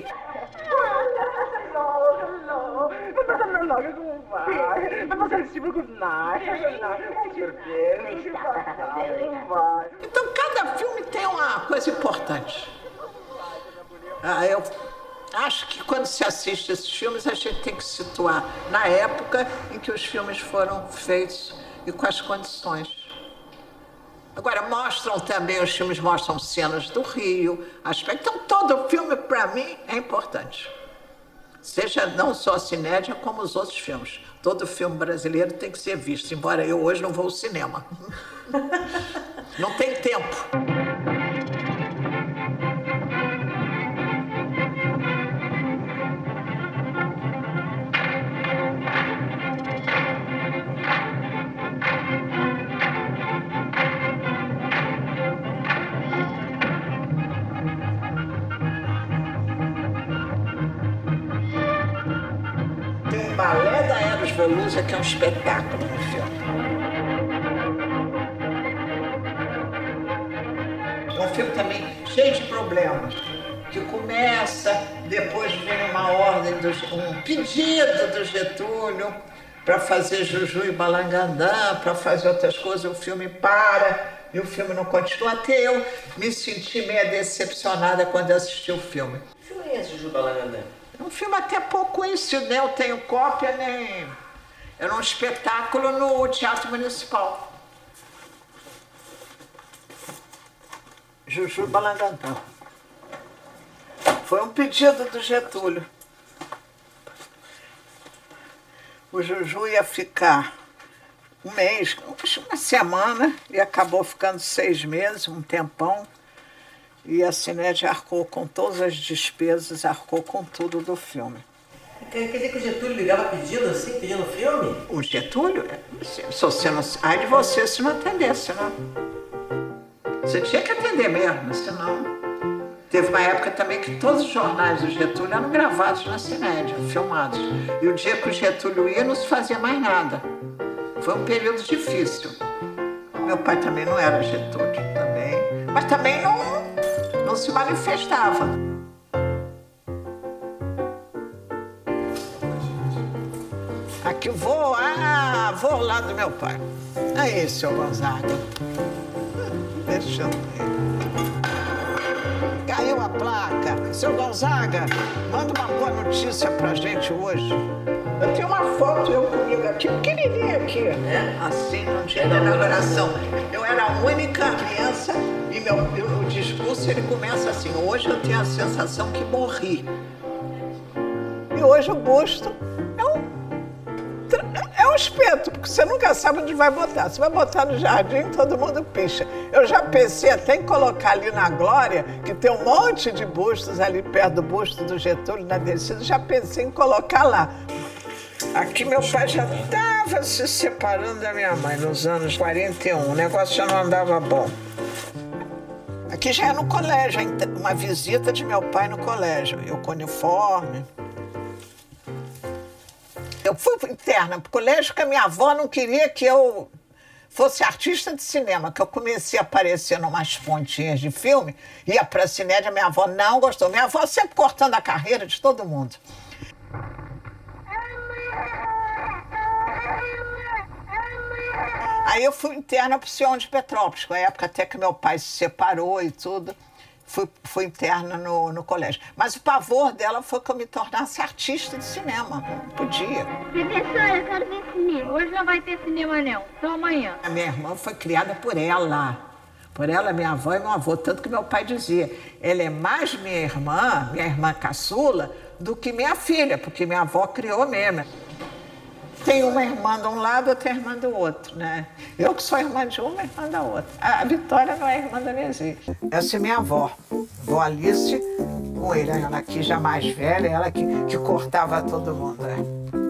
Então cada filme tem uma coisa importante. Eu acho que quando se assiste esses filmes a gente tem que se situar na época em que os filmes foram feitos e com as condições. Agora, os filmes mostram cenas do Rio, aspecto. Então, todo filme, para mim, é importante. Seja não só a Cinédia, como os outros filmes. Todo filme brasileiro tem que ser visto, embora eu hoje não vou ao cinema. Não tem tempo. Tem Balé da Eros Veloso, que é um espetáculo no filme. É um filme também cheio de problemas, que começa, depois vem uma ordem, um pedido do Getúlio para fazer Juju e Balangandã, para fazer outras coisas, o filme para e o filme não continua. Até eu me senti meio decepcionada quando assisti o filme. Que filme é esse, Juju e Balangandã? É um filme até pouco conhecido, nem eu tenho cópia, nem... Era um espetáculo no Teatro Municipal. Juju Balangandã. Foi um pedido do Getúlio. O Juju ia ficar um mês, uma semana, e acabou ficando 6 meses, um tempão. E a Cinédia arcou com todas as despesas, arcou com tudo do filme. Quer dizer que o Getúlio ligava pedindo assim, pedindo filme? O Getúlio? Se você não... Ai de você se não atendesse, né? Você tinha que atender mesmo, senão... Teve uma época também que todos os jornais do Getúlio eram gravados na Cinédia, filmados. E o dia que o Getúlio ia, não se fazia mais nada. Foi um período difícil. Meu pai também não era Getúlio, também. Mas também não se manifestava. Aqui vou ao lado do meu pai. Aí, seu Gonzaga. Deixa eu ver. Caiu a placa. Seu Gonzaga, manda uma boa notícia pra gente hoje. Eu tenho uma foto eu comigo aqui, pequenininha aqui. Assim, no dia da inauguração. Eu era a única criança e o discurso ele começa assim: hoje eu tenho a sensação que morri. E hoje o busto é um espeto, porque você nunca sabe onde vai botar. Você vai botar no jardim, todo mundo picha. Eu já pensei até em colocar ali na Glória, que tem um monte de bustos ali perto do busto do Getúlio, na descida. Já pensei em colocar lá. Aqui meu pai já estava se separando da minha mãe nos anos 41. O negócio já não andava bom. Aqui já é no colégio, uma visita de meu pai no colégio. Eu com uniforme. Eu fui interna para o colégio porque a minha avó não queria que eu fosse artista de cinema, que eu comecei a aparecer em umas pontinhas de filme, ia para a Cinédia, minha avó não gostou. Minha avó sempre cortando a carreira de todo mundo. Aí eu fui interna para o Sion de Petrópolis, na época até que meu pai se separou e tudo. Fui interna no colégio. Mas o pavor dela foi que eu me tornasse artista de cinema. Não podia. Professora, eu quero ver cinema. Hoje não vai ter cinema, não. Só amanhã. A minha irmã foi criada por ela. Por ela, minha avó e meu avô. Tanto que meu pai dizia, ela é mais minha irmã caçula, do que minha filha, porque minha avó criou mesmo. Tem uma irmã de um lado, outra irmã do outro, né? Eu que sou irmã de uma, irmã da outra. A Vitória não é irmã da Nesi. Essa é minha avó, vó Alice, com ele. Ela aqui já mais velha, ela que cortava todo mundo. Né?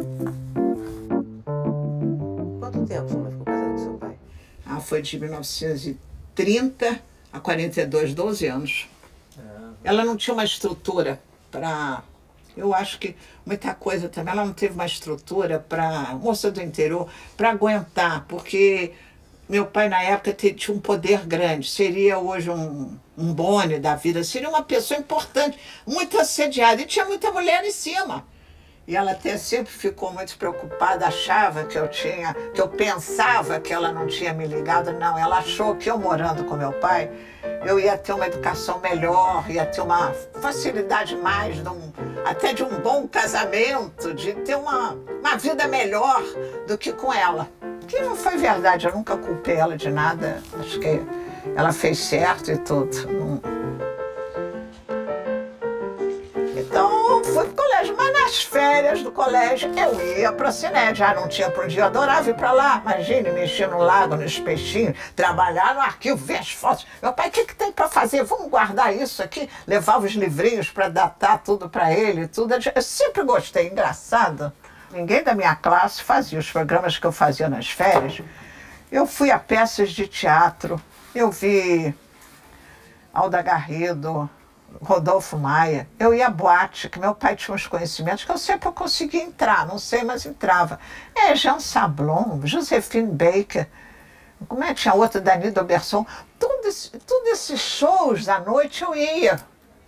Quanto tempo sua mãe ficou casada com seu pai? Foi de 1930 a 42, 12 anos. Ela não tinha uma estrutura para... Eu acho que muita coisa também, ela não teve uma estrutura para, moça do interior, para aguentar, porque meu pai na época tinha um poder grande, seria hoje um Boni da vida, seria uma pessoa importante, muito assediada, e tinha muita mulher em cima. E ela até sempre ficou muito preocupada, achava que eu pensava que ela não tinha me ligado. Não, ela achou que eu morando com meu pai, eu ia ter uma educação melhor, ia ter uma facilidade mais, até de um bom casamento, de ter uma vida melhor do que com ela. Que não foi verdade, eu nunca culpei ela de nada, acho que ela fez certo e tudo. Então, fui pro colégio, mas na Nas férias do colégio, eu ia para a Cinédia. Já não tinha para onde ir, eu adorava ir para lá. Imagine, mexer no lago, nos peixinhos, trabalhar no arquivo, ver as fotos. Meu pai, o que tem para fazer? Vamos guardar isso aqui? Levava os livrinhos para datar tudo para ele, tudo. Eu sempre gostei, engraçado. Ninguém da minha classe fazia os programas que eu fazia nas férias. Eu fui a peças de teatro, eu vi Alda Garrido, Rodolfo Maia. Eu ia à boate, que meu pai tinha uns conhecimentos que eu sempre conseguia entrar, não sei, mas entrava. Jean Sablon, Josephine Baker, como é que tinha outra, Dani Doberson. Todos esses shows da noite eu ia.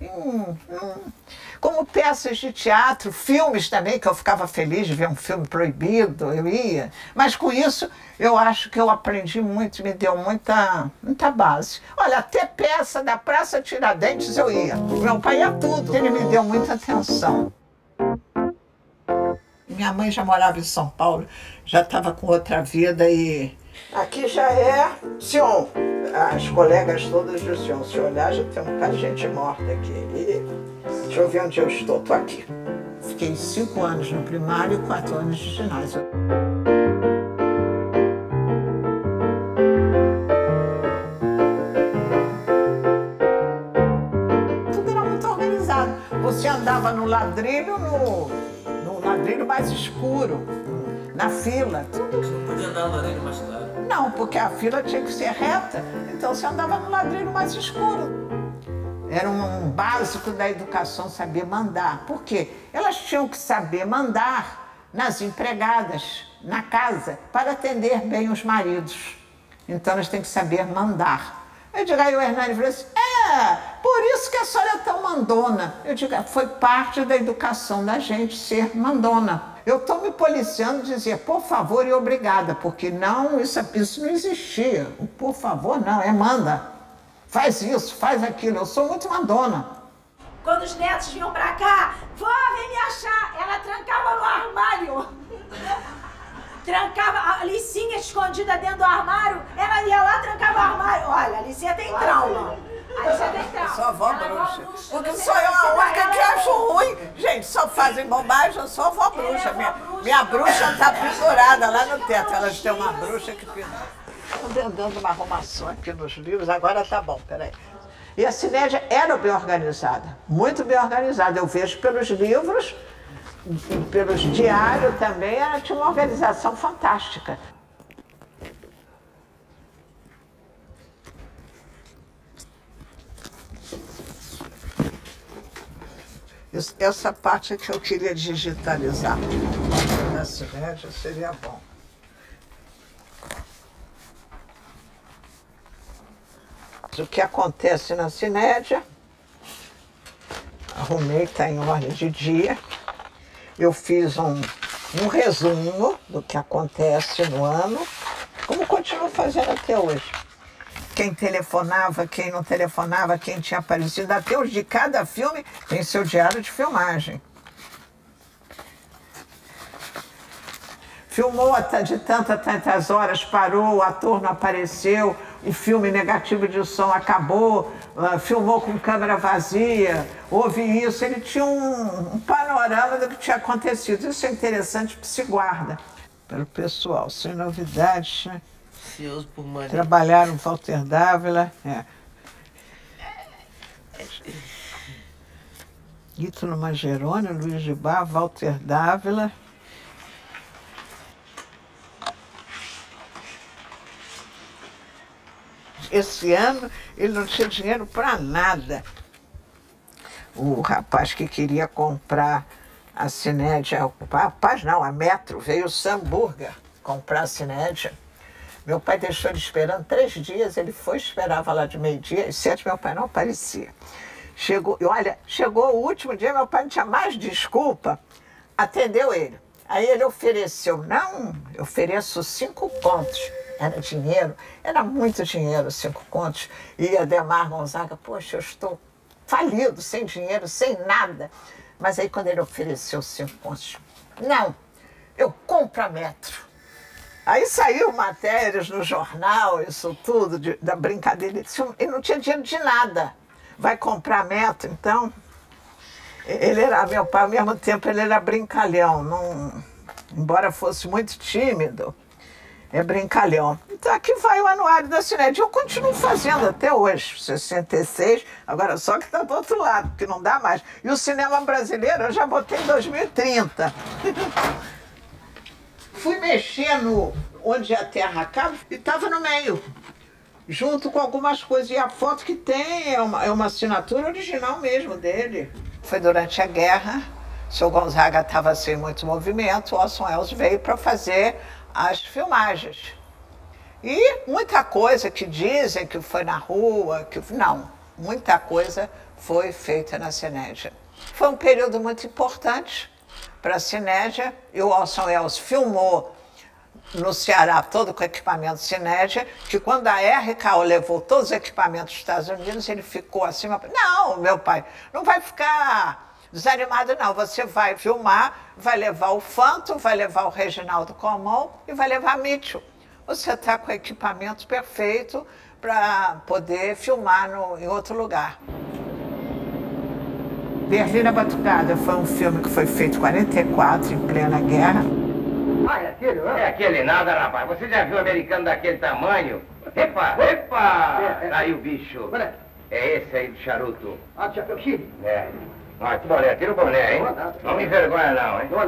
Como peças de teatro, filmes também, que eu ficava feliz de ver um filme proibido, eu ia. Mas com isso, eu acho que eu aprendi muito, me deu muita base. Olha, até peça da Praça Tiradentes eu ia. Meu pai ia tudo, ele me deu muita atenção. Minha mãe já morava em São Paulo, já estava com outra vida e... Aqui já é Sion. As colegas todas do Sion. Se olhar, já tem um bocado de gente morta aqui. E... Deixa eu ver onde eu estou. Estou aqui. Fiquei 5 anos no primário e 4 anos de ginásio. Tudo era muito organizado. Você andava no ladrilho, no ladrilho mais escuro, na fila. Tudo. Você não podia andar no ladrilho mais claro? Não, porque a fila tinha que ser reta. Então você andava no ladrilho mais escuro. Era um básico da educação saber mandar. Por quê? Elas tinham que saber mandar nas empregadas, na casa, para atender bem os maridos. Então elas têm que saber mandar. Eu digo, aí o Hernani falou assim, por isso que a senhora é tão mandona. Eu digo, foi parte da educação da gente ser mandona. Eu estou me policiando de dizer por favor e obrigada, porque não, isso não existia. O por favor não, é manda. Faz isso, faz aquilo, eu sou muito mandona. Quando os netos vinham pra cá, vó, vem me achar, ela trancava no armário. Trancava a Alicinha escondida dentro do armário, ela ia lá, trancava o armário. Olha, a Alicinha tem trauma. A Alicinha tem trauma. Sou avó bruxa. Porque sou eu a única que acho ruim. Gente, só fazem bobagem, eu sou avó bruxa. Minha bruxa tá pendurada lá no teto. Elas têm uma bruxa que pendura. Estou dando uma arrumação aqui nos livros, agora tá bom, peraí. E a Cinédia era bem organizada, muito bem organizada. Eu vejo pelos livros, pelos diários também, ela tinha uma organização fantástica. Essa parte é que eu queria digitalizar. Na Cinédia seria bom. O que acontece na Cinédia, arrumei, está em ordem de dia. Eu fiz um resumo do que acontece no ano, como continuo fazendo até hoje. Quem telefonava, quem não telefonava, quem tinha aparecido, até os de cada filme tem seu diário de filmagem. Filmou de tantas horas, parou, o ator não apareceu, o filme negativo de som acabou, filmou com câmera vazia, houve isso. Ele tinha um panorama do que tinha acontecido. Isso é interessante, porque se guarda. Pelo pessoal, sem novidades, né? Ansioso por Maria. Trabalharam Walter Dávila, Ítalo Mageroni, Luiz de Bar, Walter Dávila. Esse ano ele não tinha dinheiro para nada. O rapaz que queria comprar a Cinédia, rapaz não, a Metro, veio o Samburger comprar a Cinédia. Meu pai deixou ele esperando 3 dias, ele foi, esperava lá de 12h, às 7h meu pai não aparecia. Chegou o último dia, meu pai não tinha mais desculpa, atendeu ele. Aí ele ofereceu, não, eu ofereço 5 contos. Era dinheiro, era muito dinheiro, 5 contos. E Ademar Gonzaga, poxa, eu estou falido, sem dinheiro, sem nada. Mas aí quando ele ofereceu 5 contos, não, eu compro a Metro. Aí saiu matérias no jornal, isso tudo, da brincadeira. Ele não tinha dinheiro de nada. Vai comprar a Metro, então... Ele era, meu pai, ao mesmo tempo, ele era brincalhão. Não, embora fosse muito tímido, é brincalhão. Então aqui vai o anuário da Cined. Eu continuo fazendo até hoje, 66, agora só que está do outro lado, porque não dá mais. E o cinema brasileiro eu já botei em 2030. Fui mexer no onde a terra acaba e estava no meio, junto com algumas coisas. E a foto que tem é uma assinatura original mesmo dele. Foi durante a guerra, o Sr. Gonzaga estava sem muito movimento, o Orson Welles veio para fazer as filmagens. E muita coisa que dizem que foi na rua, não, muita coisa foi feita na Cinédia. Foi um período muito importante para a Cinédia, e o Orson Welles filmou no Ceará todo com equipamento Cinédia, que quando a RKO levou todos os equipamentos dos Estados Unidos, ele ficou assim, não, meu pai, não vai ficar desanimado não, você vai filmar, vai levar o Fanto, vai levar o Reginaldo Comon e vai levar Mitchell. Você está com o equipamento perfeito para poder filmar em outro lugar. Berlim Batucada foi um filme que foi feito em 44, em plena guerra. Ah, é aquele, não é? É aquele nada, rapaz. Você já viu um americano daquele tamanho? Epa, epa! Aí o bicho. É esse aí do charuto. Ah, do chapéu Chile? É. Ah, que boné, tira o boné, hein? Não me envergonha não, hein?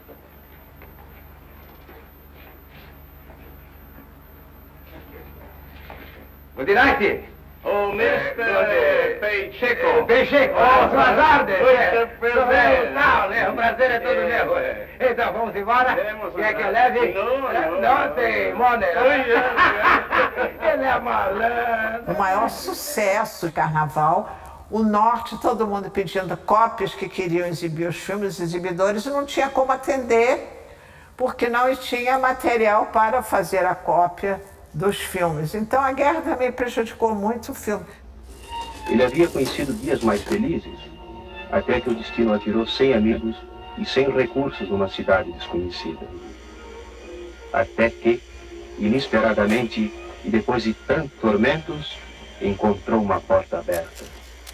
Good night. Oh, Mr. Pacheco. Pacheco. Oh, suas ordens. Não, o prazer é todo meu. Então, vamos embora? Quer que eu leve? Não tem money. Ele é malandro. O maior sucesso do carnaval, o Norte, todo mundo pedindo cópias que queriam exibir os filmes, os exibidores não tinha como atender, porque não tinha material para fazer a cópia dos filmes. Então a guerra também prejudicou muito o filme. Ele havia conhecido dias mais felizes, até que o destino atirou sem amigos e sem recursos numa cidade desconhecida. Até que, inesperadamente, e depois de tantos tormentos, encontrou uma porta aberta.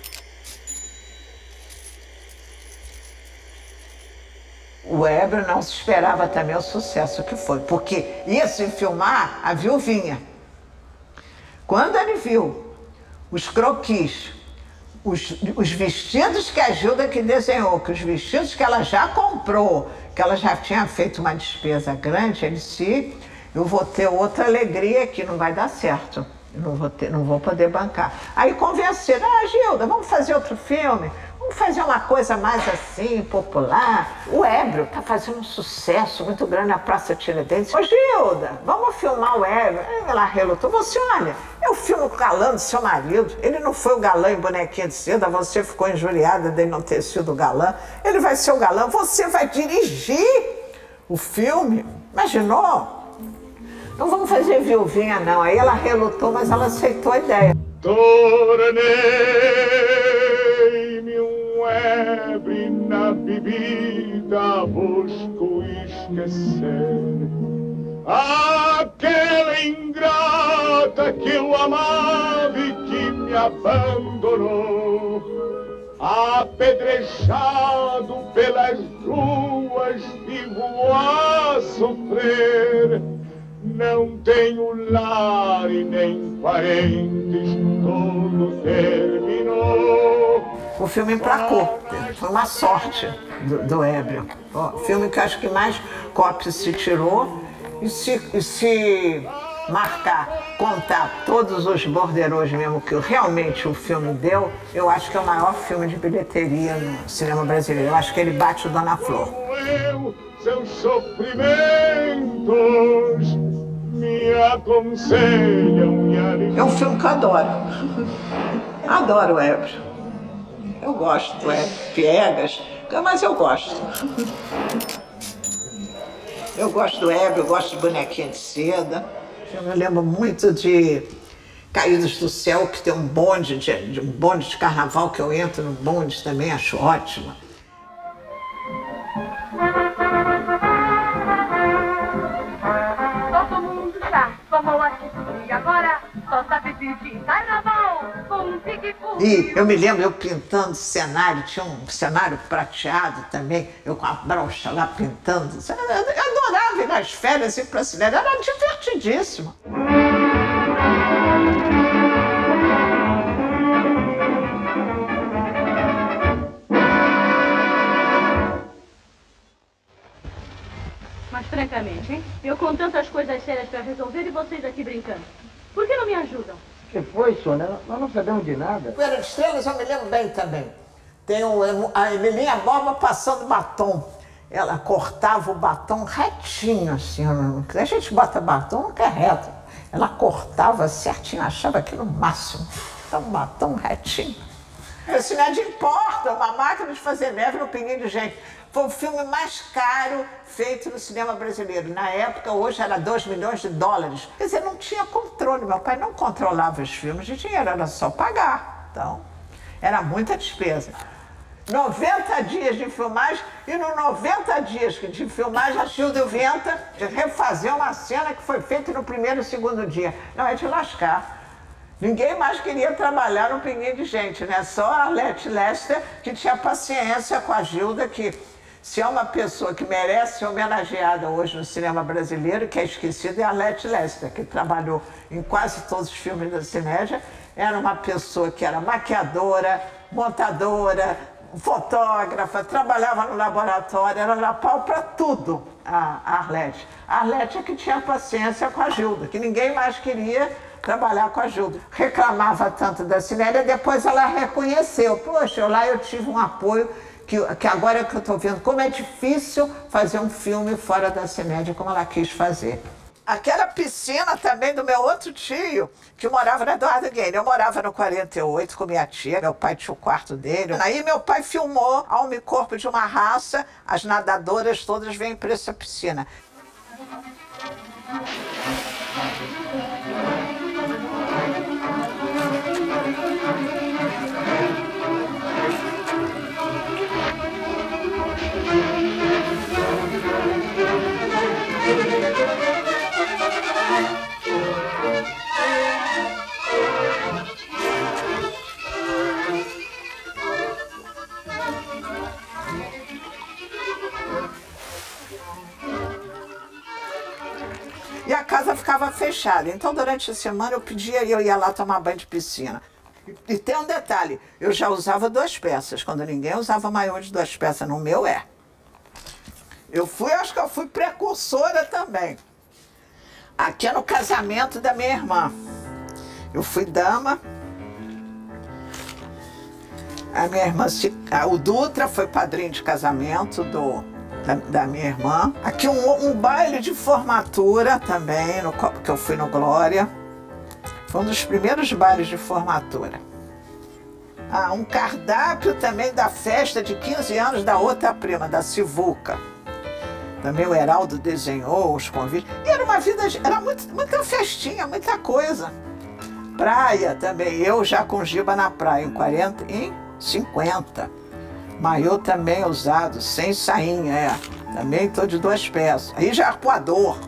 O Hébrio não se esperava também o sucesso que foi, porque ia se filmar a Viuvinha. Quando ele viu os croquis, os vestidos que a Gilda que desenhou, que os vestidos que ela já comprou, que ela já tinha feito uma despesa grande, ele disse, eu vou ter outra alegria que não vai dar certo, eu não vou poder bancar. Aí convenceram, Gilda, vamos fazer outro filme? Vamos fazer uma coisa mais assim, popular. O Hébrio está fazendo um sucesso muito grande na Praça Tiradentes. Ô Gilda, vamos filmar o Hébrio. Ela relutou. Você, olha, eu filmo o galã do seu marido. Ele não foi o galã em Bonequinha de Seda, você ficou injuriada de não ter sido o galã. Ele vai ser o galã, você vai dirigir o filme. Imaginou? Não vamos fazer Viuvinha, não. Aí ela relutou, mas ela aceitou a ideia. Tornei-me um ebre na bebida, busco esquecer aquela ingrata que eu amava e que me abandonou. Apedrejado pelas ruas, vivo a sofrer. Não tenho lar e nem parentes, tudo terminou. O filme emplacou, foi uma sorte do Hébrio. O filme que eu acho que mais cópias se tirou, e se marcar, contar todos os borderôs mesmo que realmente o filme deu, eu acho que é o maior filme de bilheteria no cinema brasileiro. Eu acho que ele bate o Dona Flor. Seus sofrimentos me aconselham e aliviam. É um filme que eu adoro. Adoro o Hébrio. Eu gosto do Hébrio. Piegas, mas eu gosto. Eu gosto do Hébrio, eu gosto de Bonequinha de Seda. Eu lembro muito de Caídos do Céu, que tem um bonde de carnaval que eu entro no bonde também, acho ótimo. Todo mundo já tomou atitude, agora só sabe pedir carnaval com E eu me lembro eu pintando cenário, tinha um cenário prateado também, eu com a brocha lá pintando. Eu adorava ir nas férias, ir para a cinema, era divertidíssimo. Mas francamente, hein? Eu com tantas coisas sérias para resolver e vocês aqui brincando. Por que não me ajudam? O que foi, Sônia? Nós não sabemos de nada. Poeira de Estrelas eu me lembro bem também. Tem a Emilinha Borba passando batom. Ela cortava o batom retinho, assim. A gente bota batom, não quer reto. Ela cortava certinho, achava aquilo o máximo. Então, batom retinho. Esse nada importa, uma máquina de fazer neve no Pinguim de Gente. Foi o filme mais caro feito no cinema brasileiro. Na época, hoje era 2 milhões de dólares. Quer dizer, não tinha controle. Meu pai não controlava os filmes de dinheiro, era só pagar. Então, era muita despesa. 90 dias de filmagem, e nos 90 dias de filmagem, a Gilda inventa de refazer uma cena que foi feita no primeiro e segundo dia. Não, é de lascar. Ninguém mais queria trabalhar no Pinguim de Gente, né? Só a Arlete Lester que tinha paciência com a Gilda, que se é uma pessoa que merece ser homenageada hoje no cinema brasileiro, que é esquecida, é a Arlete Lester, que trabalhou em quase todos os filmes da Cinédia. Era uma pessoa que era maquiadora, montadora, fotógrafa, trabalhava no laboratório, era pau para tudo, a Arlete. A Arlete é que tinha paciência com a Gilda, que ninguém mais queria trabalhar com a Gilda. Reclamava tanto da Cinédia, depois ela reconheceu. Poxa, lá eu tive um apoio, que agora que eu estou vendo como é difícil fazer um filme fora da Cinédia, como ela quis fazer. Aquela piscina também do meu outro tio, que morava na Eduardo Guedes. Eu morava no 48 com minha tia, meu pai tinha o quarto dele. Aí meu pai filmou Alma e Corpo de uma Raça, as nadadoras todas vêm para essa piscina. E a casa ficava fechada. Então, durante a semana, eu pedia e eu ia lá tomar banho de piscina. E tem um detalhe, eu já usava 2 peças. Quando ninguém usava maiô de 2 peças, no meu é. Acho que eu fui precursora também. Aqui é no casamento da minha irmã. Eu fui dama. A minha irmã, o Dutra foi padrinho de casamento da minha irmã. Aqui um baile de formatura também, que eu fui no Glória. Foi um dos primeiros bailes de formatura. Um cardápio também da festa de 15 anos da outra prima, da Sivuca. Também o Heraldo desenhou os convites. E era uma vida, era muita festinha, muita coisa. Praia também, eu já com Giba na praia, em 50. Maiô também usado, sem sainha, Também estou de 2 peças. Aí já arpoador.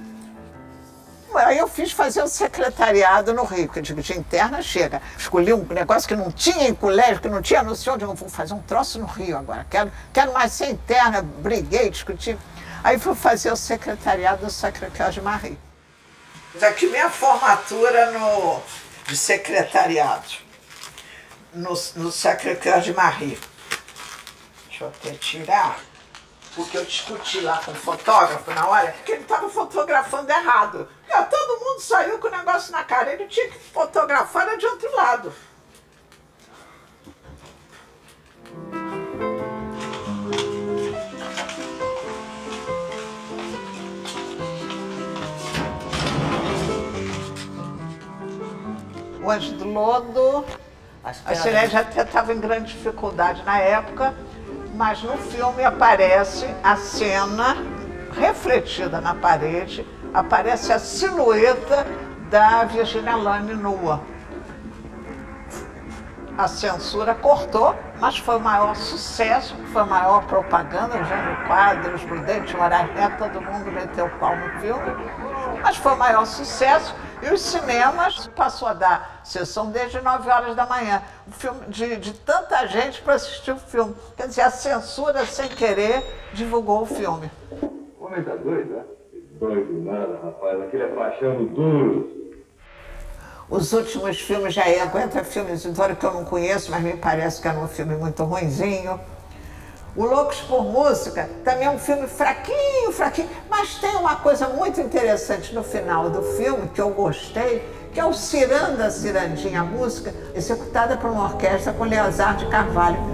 Aí eu fiz fazer o secretariado no Rio, que de interna chega. Escolhi um negócio que não tinha em colégio, que não tinha noção de eu vou fazer um troço no Rio agora. Quero mais ser interna, briguei, discuti. Aí fui fazer o secretariado do Sacré-Cœur de Marie. Aqui minha formatura de secretariado, no Sacré-Cœur de Marie. Deixa eu até tirar, porque eu discuti lá com o fotógrafo na hora, que ele estava fotografando errado. Todo mundo saiu com o negócio na cara, ele tinha que fotografar de outro lado. O Anjo do Lodo, a Cinédia até estava em grande dificuldade na época, mas no filme aparece a cena refletida na parede, aparece a silhueta da Virginia Lane nua. A censura cortou, mas foi o maior sucesso, foi a maior propaganda, o Jânio Quadros, os Prudente Moraes Neto, todo mundo meteu o pau no filme, mas foi o maior sucesso. E os cinemas passou a dar sessão desde 9 horas da manhã. Um filme de tanta gente para assistir o filme. Quer dizer, a censura, sem querer, divulgou o filme. O homem tá doido, né? Doido nada, rapaz. Aquele é paixão duro. Os últimos filmes já aguenta filmes de que eu não conheço, mas me parece que era um filme muito ruinzinho. O Loucos por Música também é um filme fraquinho, mas tem uma coisa muito interessante no final do filme, que eu gostei, que é o Ciranda, Cirandinha, a música, executada por uma orquestra com Leozar de Carvalho.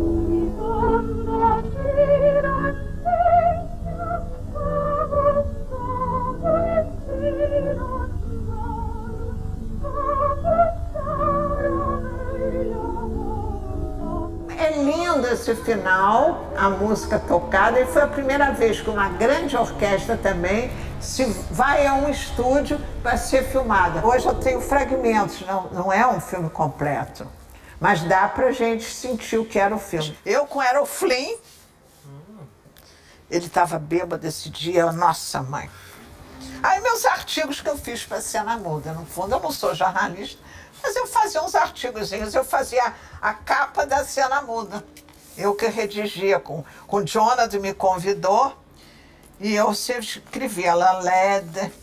É lindo esse final, a música tocada, e foi a primeira vez que uma grande orquestra também vai a um estúdio para ser filmada. Hoje eu tenho fragmentos, não é um filme completo, mas dá pra gente sentir o que era o filme. Eu com Errol Flynn, ele estava bêbado esse dia, nossa mãe. Aí meus artigos que eu fiz para Cena Muda, no fundo eu não sou jornalista, mas eu fazia uns artigozinhos, eu fazia a capa da Cena Muda. Eu que redigia, com Jonathan me convidou, e eu escrevia Alain Led,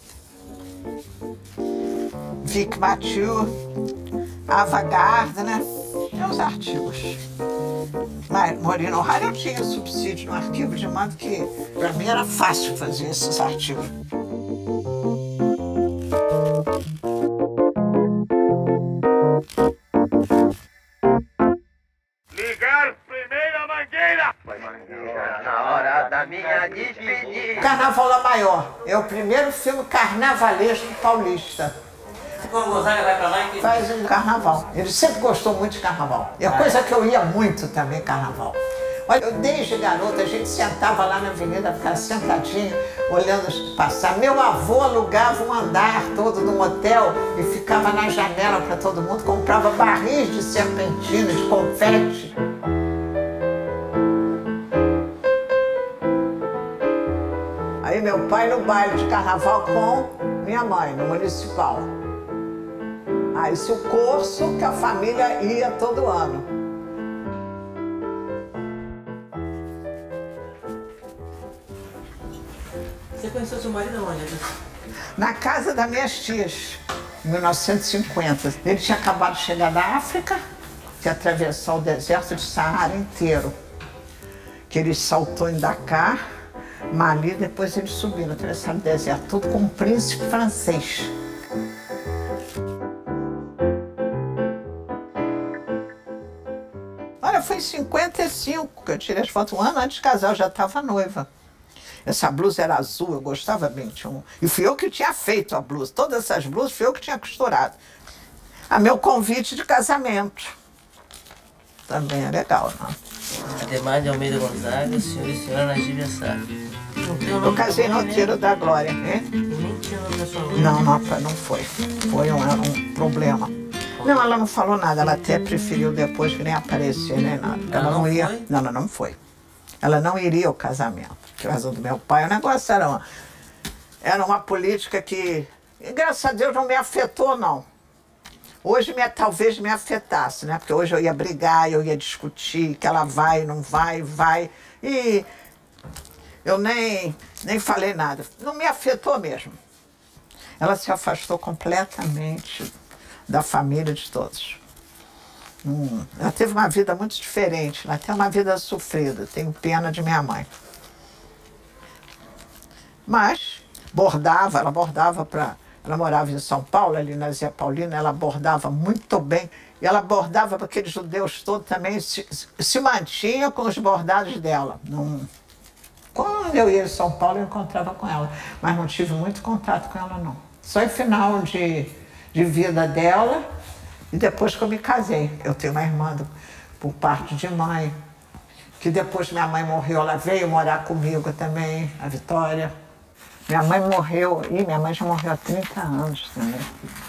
Vic Mathieu, Ava Gardner, meus artigos. Mas Maureen O'Hara eu tinha subsídio no arquivo, de modo que para mim era fácil fazer esses artigos. Ligar primeiro a mangueira! Na hora da minha despedida. Carnaval La Maior é o primeiro filme carnavalesco paulista. Quando o Gonzaga vai pra lá, que faz um carnaval. Ele sempre gostou muito de carnaval. É a coisa que eu ia muito também, carnaval. Olha, eu desde garota, a gente sentava lá na avenida, ficava sentadinho, olhando passar. Meu avô alugava um andar todo num hotel e ficava na janela para todo mundo, comprava barris de serpentina, de confete. Aí meu pai no baile de carnaval com minha mãe, no municipal. Aí isso o curso que a família ia todo ano. Você conheceu seu marido onde? Na casa das minhas tias, em 1950. Ele tinha acabado de chegar da África, que atravessou o deserto de Saara inteiro. Que ele saltou em Dakar, Mali, depois eles subiram, atravessaram o deserto, tudo com um príncipe francês. Olha, foi em 55 que eu tirei as fotos, um ano antes de casar, eu já estava noiva. Essa blusa era azul, eu gostava bem. E fui eu que tinha feito a blusa. Todas essas blusas fui eu que tinha costurado. A meu convite de casamento. Também é legal, não? Ademar de Almeida Gonzaga, senhor e senhora Nagíbia Sá. Eu casei no Tiro da Glória, né? Nem tinha o nome da sua mãe. Não foi. Foi um problema. Não, ela não falou nada. Ela até preferiu depois que nem aparecer, nem nada. Ela não ia. Foi? Não, ela não foi. Ela não iria ao casamento. Por causa do meu pai, o negócio era uma política que, graças a Deus, não me afetou, não. Hoje talvez me afetasse, né? Porque hoje eu ia brigar, eu ia discutir, que ela vai, não vai, vai. E eu nem falei nada. Não me afetou mesmo. Ela se afastou completamente da família de todos. Ela teve uma vida muito diferente, ela tem uma vida sofrida, tenho pena de minha mãe. Mas ela bordava ela morava em São Paulo, ali na Zé Paulina, ela bordava muito bem. E ela bordava para aqueles judeus todos também, se mantinha com os bordados dela. Quando eu ia em São Paulo, eu encontrava com ela, mas não tive muito contato com ela, não. Só em final de vida dela. E depois que eu me casei, eu tenho uma irmã por parte de mãe, que depois que minha mãe morreu, ela veio morar comigo também, a Vitória. Minha mãe morreu, minha mãe já morreu há 30 anos também.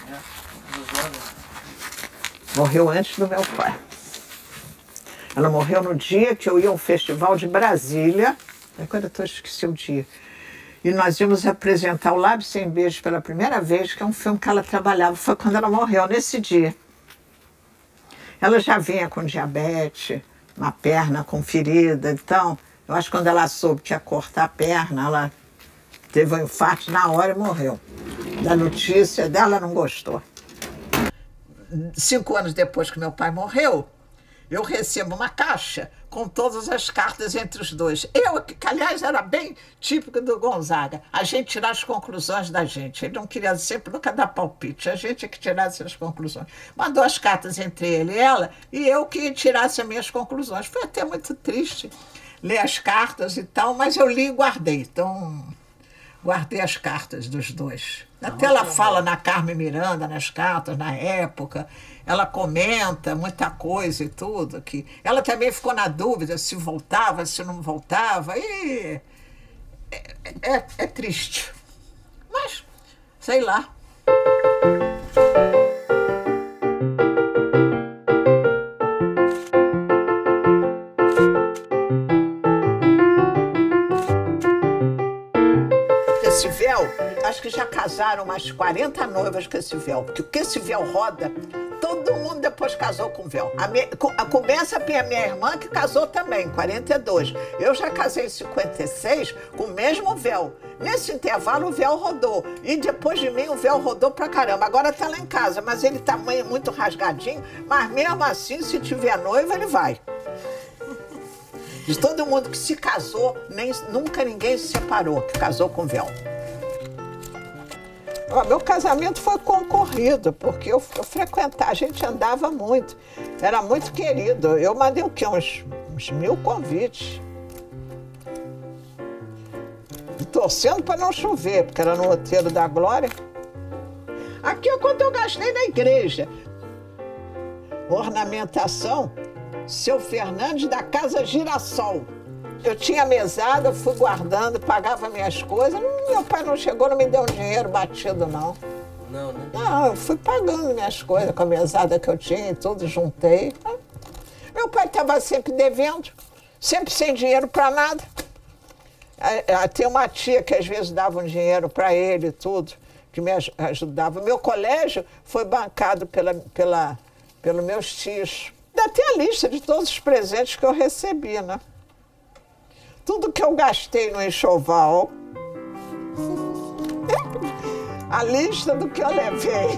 Morreu antes do meu pai. Ela morreu no dia que eu ia ao Festival de Brasília, agora eu esqueci o dia, E nós íamos apresentar o Lábio Sem Beijo pela primeira vez, que é um filme que ela trabalhava, foi quando ela morreu, nesse dia. Ela já vinha com diabetes, uma perna com ferida, então, eu acho que quando ela soube que ia cortar a perna, ela teve um infarto na hora e morreu. Da notícia dela, não gostou. 5 anos depois que meu pai morreu, eu recebo uma caixa com todas as cartas entre os dois. Eu, que aliás era bem típico do Gonzaga, a gente tirar as conclusões da gente. Ele não queria sempre nunca dar palpite, a gente é que tirasse as conclusões. Mandou as cartas entre ele e ela, e eu que tirasse as minhas conclusões. Foi até muito triste ler as cartas e tal, mas eu li e guardei. Então, guardei as cartas dos dois. Até ela fala na Carmen Miranda, nas cartas, na época. Ela comenta muita coisa e tudo. Que ela também ficou na dúvida se voltava, se não voltava. E é triste. Mas, sei lá. Esse véu, acho que já casaram umas 40 noivas com esse véu, porque o que esse véu roda, todo mundo depois casou com véu. Começa a minha irmã, que casou também, em 42. Eu já casei em 56 com o mesmo véu. Nesse intervalo o véu rodou, e depois de mim o véu rodou pra caramba. Agora tá lá em casa, mas ele tá muito rasgadinho, mas mesmo assim, se tiver noiva, ele vai. De todo mundo que se casou, nunca ninguém se separou, que casou com véu. Meu casamento foi concorrido, porque eu frequentava, a gente andava muito, era muito querido. Eu mandei o quê? Uns 1000 convites. E torcendo para não chover, porque era no Outeiro da Glória. Aqui é quanto eu gastei na igreja. Ornamentação, Seu Fernandes da Casa Girassol. Eu tinha mesada, fui guardando, pagava minhas coisas. Meu pai não chegou, não me deu um dinheiro batido, não. Não, né? Não, eu fui pagando minhas coisas com a mesada que eu tinha e tudo, juntei. Meu pai estava sempre devendo, sempre sem dinheiro para nada. Tem uma tia que às vezes dava um dinheiro para ele e tudo, que me ajudava. Meu colégio foi bancado pelos meus tios. Ainda tem a lista de todos os presentes que eu recebi, né? Tudo que eu gastei no enxoval, a lista do que eu levei.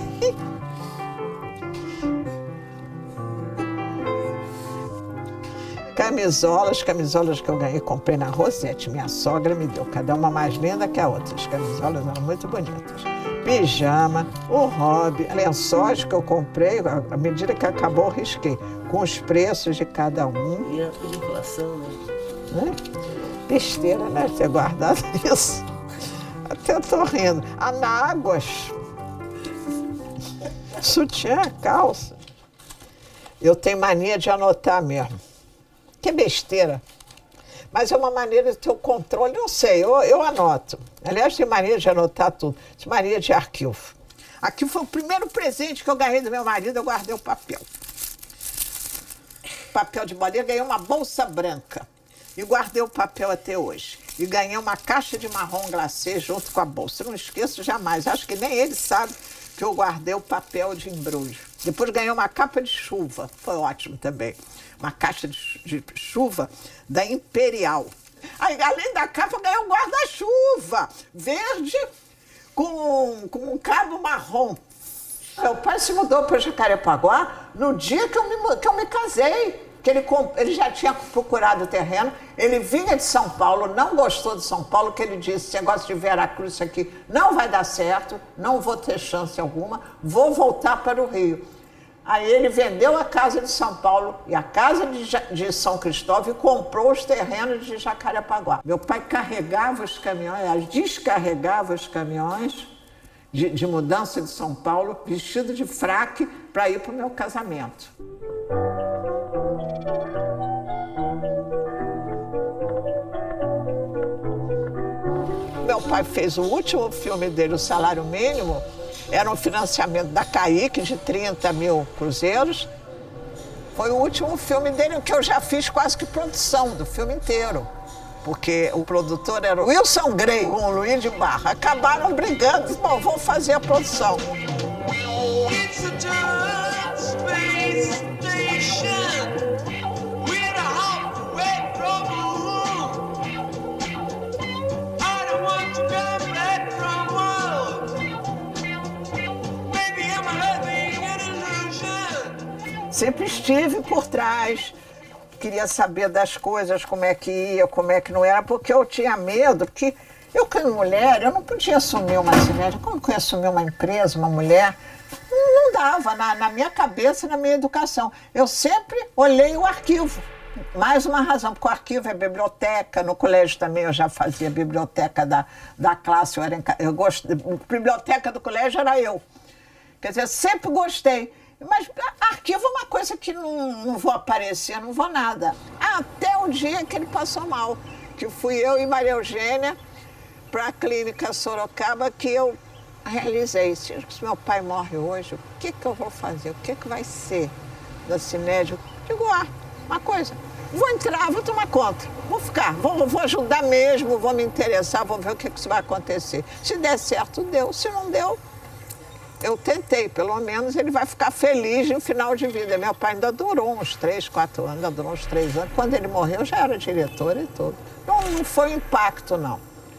Camisolas que eu ganhei, comprei na Rosete. Minha sogra me deu, cada uma mais linda que a outra. As camisolas eram muito bonitas. Pijama, o hobby, lençóis que eu comprei, à medida que acabou eu risquei, com os preços de cada um. E a inflação, né? Besteira, né? Ter guardado isso. Até tô rindo. Anáguas. Sutiã, calça. Eu tenho mania de anotar mesmo. Que besteira. Mas é uma maneira de ter o controle, não sei, eu anoto. Aliás, tenho mania de anotar tudo. Tenho mania de arquivo. Aqui foi o primeiro presente que eu ganhei do meu marido, eu guardei o papel. Papel de bolinha, ganhei uma bolsa branca. E guardei o papel até hoje. E ganhei uma caixa de marrom glacê junto com a bolsa. Eu não esqueço jamais. Acho que nem ele sabe que eu guardei o papel de embrulho. Depois ganhei uma capa de chuva. Foi ótimo também. Uma caixa de chuva da Imperial. Aí, além da capa, eu ganhei um guarda-chuva verde com um cabo marrom. Meu pai se mudou para Jacarepaguá no dia que eu me casei. Que ele já tinha procurado o terreno, ele vinha de São Paulo, não gostou de São Paulo, que ele disse, esse negócio de Veracruz, isso aqui não vai dar certo, não vou ter chance alguma, vou voltar para o Rio. Aí ele vendeu a casa de São Paulo e a casa de São Cristóvão e comprou os terrenos de Jacarepaguá. Meu pai carregava os caminhões, descarregava os caminhões de mudança de São Paulo, vestido de fraque, para ir para o meu casamento. Meu pai fez o último filme dele, O Salário Mínimo, era um financiamento da CAIC de 30 mil cruzeiros. Foi o último filme dele que eu já fiz quase que produção do filme inteiro. porque o produtor era o Wilson Grey com o Luiz de Barra. Acabaram brigando, bom, vou fazer a produção. Sempre estive por trás, queria saber das coisas, como é que ia, como é que não era, porque eu tinha medo, porque eu, como mulher, eu não podia assumir uma Cinédia. Como que eu ia assumir uma empresa, uma mulher? Não dava, na minha cabeça, na minha educação. Eu sempre olhei o arquivo. Mais uma razão, porque o arquivo é biblioteca, no colégio também eu já fazia biblioteca da classe, biblioteca do colégio era eu. Quer dizer, sempre gostei. Mas arquivo é uma coisa que não vou aparecer, não vou nada. Até o dia que ele passou mal, que fui eu e Maria Eugênia para a clínica Sorocaba, que eu realizei. Se meu pai morre hoje, o que eu vou fazer? O que vai ser da Cinédia? Digo, uma coisa, vou entrar, vou tomar conta, vou ficar, vou ajudar mesmo, vou me interessar, vou ver o que isso vai acontecer. Se der certo, deu. Se não deu, eu tentei, pelo menos ele vai ficar feliz no final de vida. Meu pai ainda durou uns 3, 4 anos, ainda durou uns 3 anos. Quando ele morreu, eu já era diretora e tudo. Não foi um impacto, não.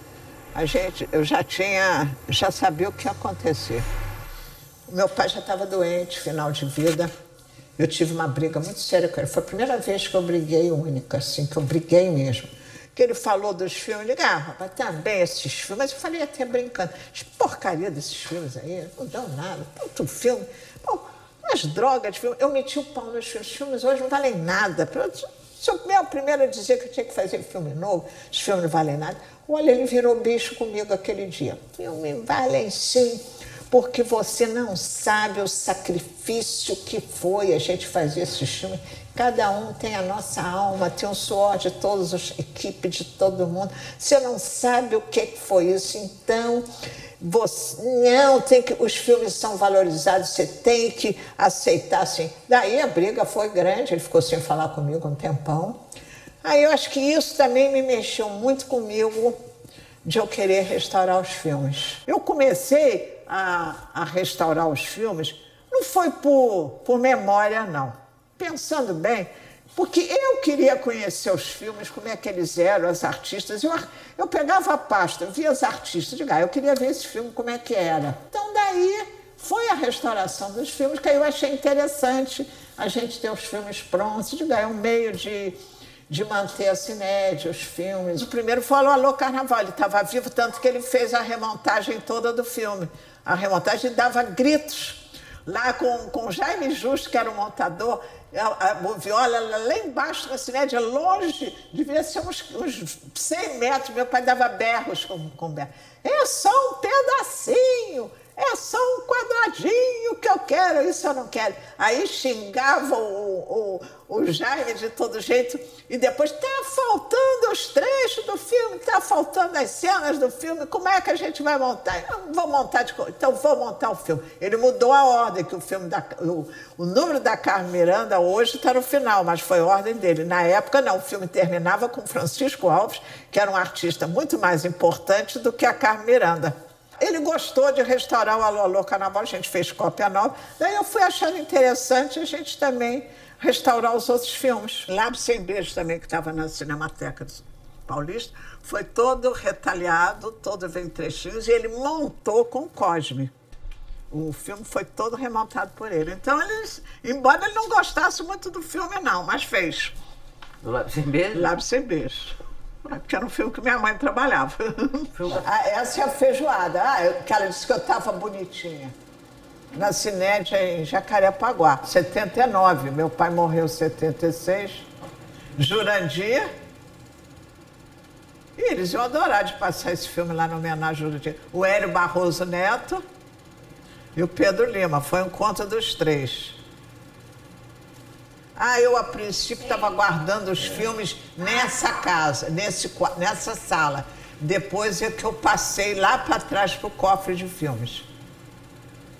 Eu já sabia o que ia acontecer. Meu pai já estava doente, final de vida. Eu tive uma briga muito séria com ele. Foi a primeira vez que eu briguei, única, assim, que eu briguei mesmo. Que ele falou dos filmes, eu digo, rapaz, também esses filmes, mas eu falei até brincando, as porcaria desses filmes aí, não dão nada, tanto filme, bom, umas drogas de filme, eu meti o pau nos filmes, os filmes hoje não valem nada, sou eu primeiro a dizer que eu tinha que fazer filme novo, os filmes não valem nada, olha, ele virou bicho comigo aquele dia, filmes valem sim, porque você não sabe o sacrifício que foi a gente fazer esses filmes. Cada um tem a nossa alma, tem o suor de todas as equipes, de todo mundo. Você não sabe o que foi isso, então os filmes são valorizados, você tem que aceitar assim. Daí a briga foi grande, ele ficou sem falar comigo um tempão. Aí eu acho que isso também me mexeu muito comigo, de eu querer restaurar os filmes. Eu comecei a restaurar os filmes, não foi por memória, não. Pensando bem, porque eu queria conhecer os filmes, como é que eles eram, as artistas. Eu pegava a pasta, via os artistas, digo, eu queria ver esse filme, como é que era. Então, daí, foi a restauração dos filmes, que aí eu achei interessante a gente ter os filmes prontos, digo, é um meio de manter a Cinédia, os filmes. O primeiro foi o Alô Carnaval, ele estava vivo, tanto que ele fez a remontagem toda do filme. A remontagem dava gritos. Lá com o Jaime Justo, que era o montador, a Viola lá embaixo da Cinédia, longe, devia ser uns 100 metros, meu pai dava berros com berros. É só um pedacinho, é só um quadradinho que eu quero, isso eu não quero. Aí xingava o Jaime de todo jeito, e depois tá faltando os trechos do filme, tá faltando as cenas do filme, como é que a gente vai montar? Eu não vou montar então vou montar o filme. Ele mudou a ordem, que o número da Carmen Miranda hoje está no final, mas foi a ordem dele. Na época, não, o filme terminava com Francisco Alves, que era um artista muito mais importante do que a Carmen Miranda. Ele gostou de restaurar o Alô Alô Carnaval, a gente fez cópia nova, daí eu fui achando interessante a gente também restaurar os outros filmes. Lábio Sem Beijo também, que estava na Cinemateca Paulista, foi todo retalhado, todo vem trechinhos, e ele montou com o Cosme. O filme foi todo remontado por ele. Então, embora ele não gostasse muito do filme, não, mas fez. Do Lábio Sem Beijo? Lábio Sem Beijo. Porque era um filme que minha mãe trabalhava. Essa é a feijoada. Que ela disse que eu estava bonitinha. Na Cinédia, em Jacarepaguá, 79. Meu pai morreu em 76. Jurandir. E eles iam adorar de passar esse filme lá no homenagem ao Jurandir. O Hélio Barroso Neto e o Pedro Lima. Foi um encontro dos três. Eu, a princípio, estava guardando os filmes nessa casa, nessa sala. Depois é que eu passei lá para trás para o cofre de filmes.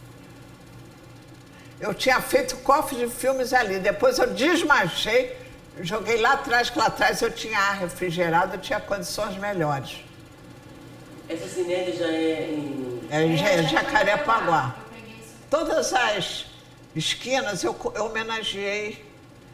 Eu tinha feito o cofre de filmes ali. Depois eu desmanchei Joguei lá atrás, que lá atrás eu tinha ar refrigerado, eu tinha condições melhores. Essa Cinédia já é em... É Jacarepaguá. Todas as esquinas eu homenageei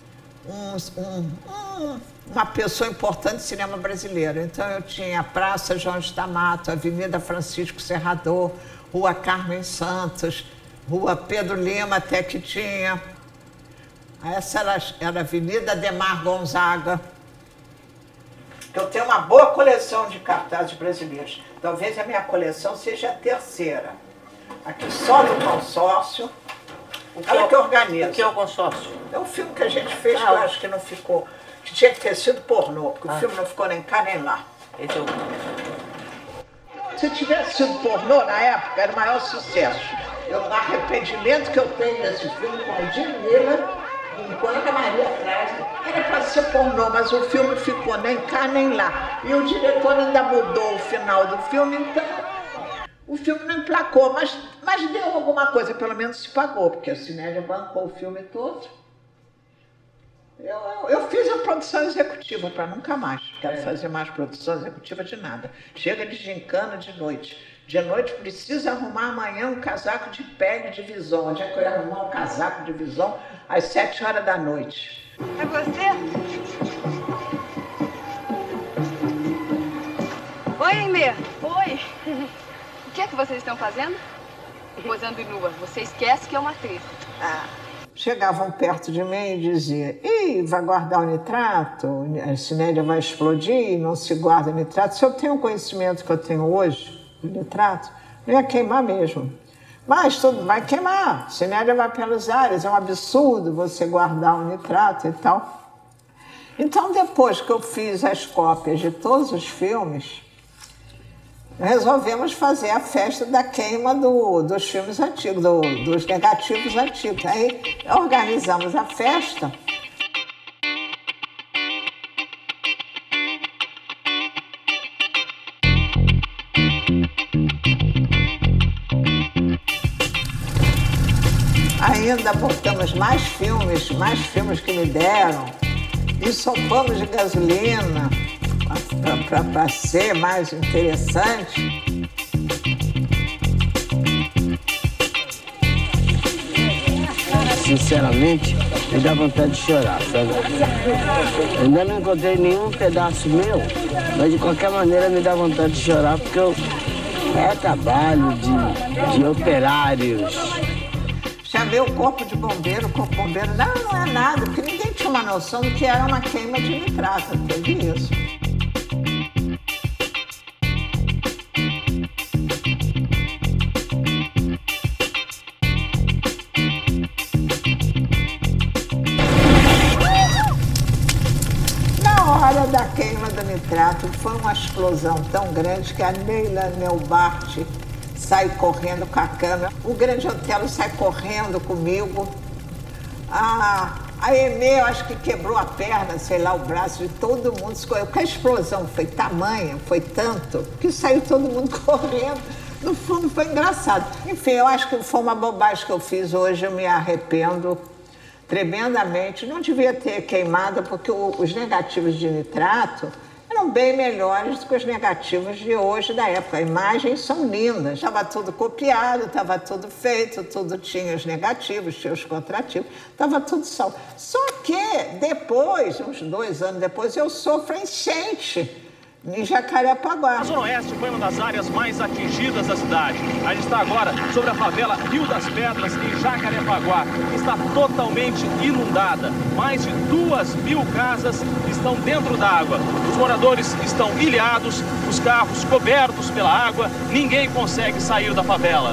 uma pessoa importante do cinema brasileiro. Então eu tinha a Praça João de Tamato, Avenida Francisco Serrador, Rua Carmen Santos, Rua Pedro Lima até que tinha. Essa era a Avenida Ademar Gonzaga. Eu tenho uma boa coleção de cartazes brasileiros. Talvez a minha coleção seja a terceira. Aqui só do consórcio. Ela que organiza. O que é o consórcio? É um filme que a gente fez, que eu acho que não ficou... Que tinha que ter sido pornô, porque o filme não ficou nem cá nem lá. Esse é o... Se tivesse sido pornô na época, era o maior sucesso. O arrependimento que eu tenho desse filme com a Jim Miller, com a Ana Maria Atrás, era para ser pornô, mas o filme ficou nem cá nem lá. E o diretor ainda mudou o final do filme, então o filme não emplacou, mas deu alguma coisa, pelo menos se pagou, porque a Cinédia bancou o filme todo. Eu fiz a produção executiva para nunca mais. Quero fazer mais produção executiva de nada. Chega de gincana de noite. De noite precisa arrumar amanhã um casaco de pele de Vison. Onde é que eu ia arrumar um casaco de Vison às 7 horas da noite? É você? Oi, Aimee. Oi. O que é que vocês estão fazendo? Posando nua. Você esquece que é uma atriz. Chegavam perto de mim e diziam: "Ih, vai guardar o nitrato? A Cinédia vai explodir, não se guarda nitrato." Se eu tenho o conhecimento que eu tenho hoje do nitrato, não ia queimar mesmo. Mas tudo vai queimar, a Cinédia vai pelos ares, é um absurdo você guardar o nitrato e tal. Então, depois que eu fiz as cópias de todos os filmes, resolvemos fazer a festa da queima dos filmes antigos, dos negativos antigos. Aí organizamos a festa. Ainda botamos mais filmes que me deram, e sopamos de gasolina para ser mais interessante. Sinceramente, me dá vontade de chorar, sabe? Eu ainda não encontrei nenhum pedaço meu, mas de qualquer maneira me dá vontade de chorar, porque é trabalho de operários. Chamei o corpo de bombeiro, não é nada, porque ninguém tinha uma noção do que era uma queima de nitrato, teve isso. Na hora da queima do nitrato, foi uma explosão tão grande que a Neila Neubart sai correndo com a câmera, o Grande Otelo sai correndo comigo, a Aimee, eu acho que quebrou a perna, sei lá, o braço de todo mundo, porque a explosão foi tamanha, foi tanto, que saiu todo mundo correndo. No fundo foi engraçado. Enfim, eu acho que foi uma bobagem que eu fiz hoje, eu me arrependo tremendamente. Não devia ter queimado, porque os negativos de nitrato eram bem melhores do que os negativos de hoje, da época. As imagens são lindas. Estava tudo copiado, estava tudo feito, tudo tinha os negativos, tinha os contrativos, estava tudo salvo. Só que depois, uns 2 anos depois, eu sofro enchente em Jacarepaguá. A Zona Oeste foi uma das áreas mais atingidas da cidade. A gente está agora sobre a favela Rio das Pedras, em Jacarepaguá, que está totalmente inundada. Mais de 2.000 casas estão dentro da água. Os moradores estão ilhados, os carros cobertos pela água, ninguém consegue sair da favela.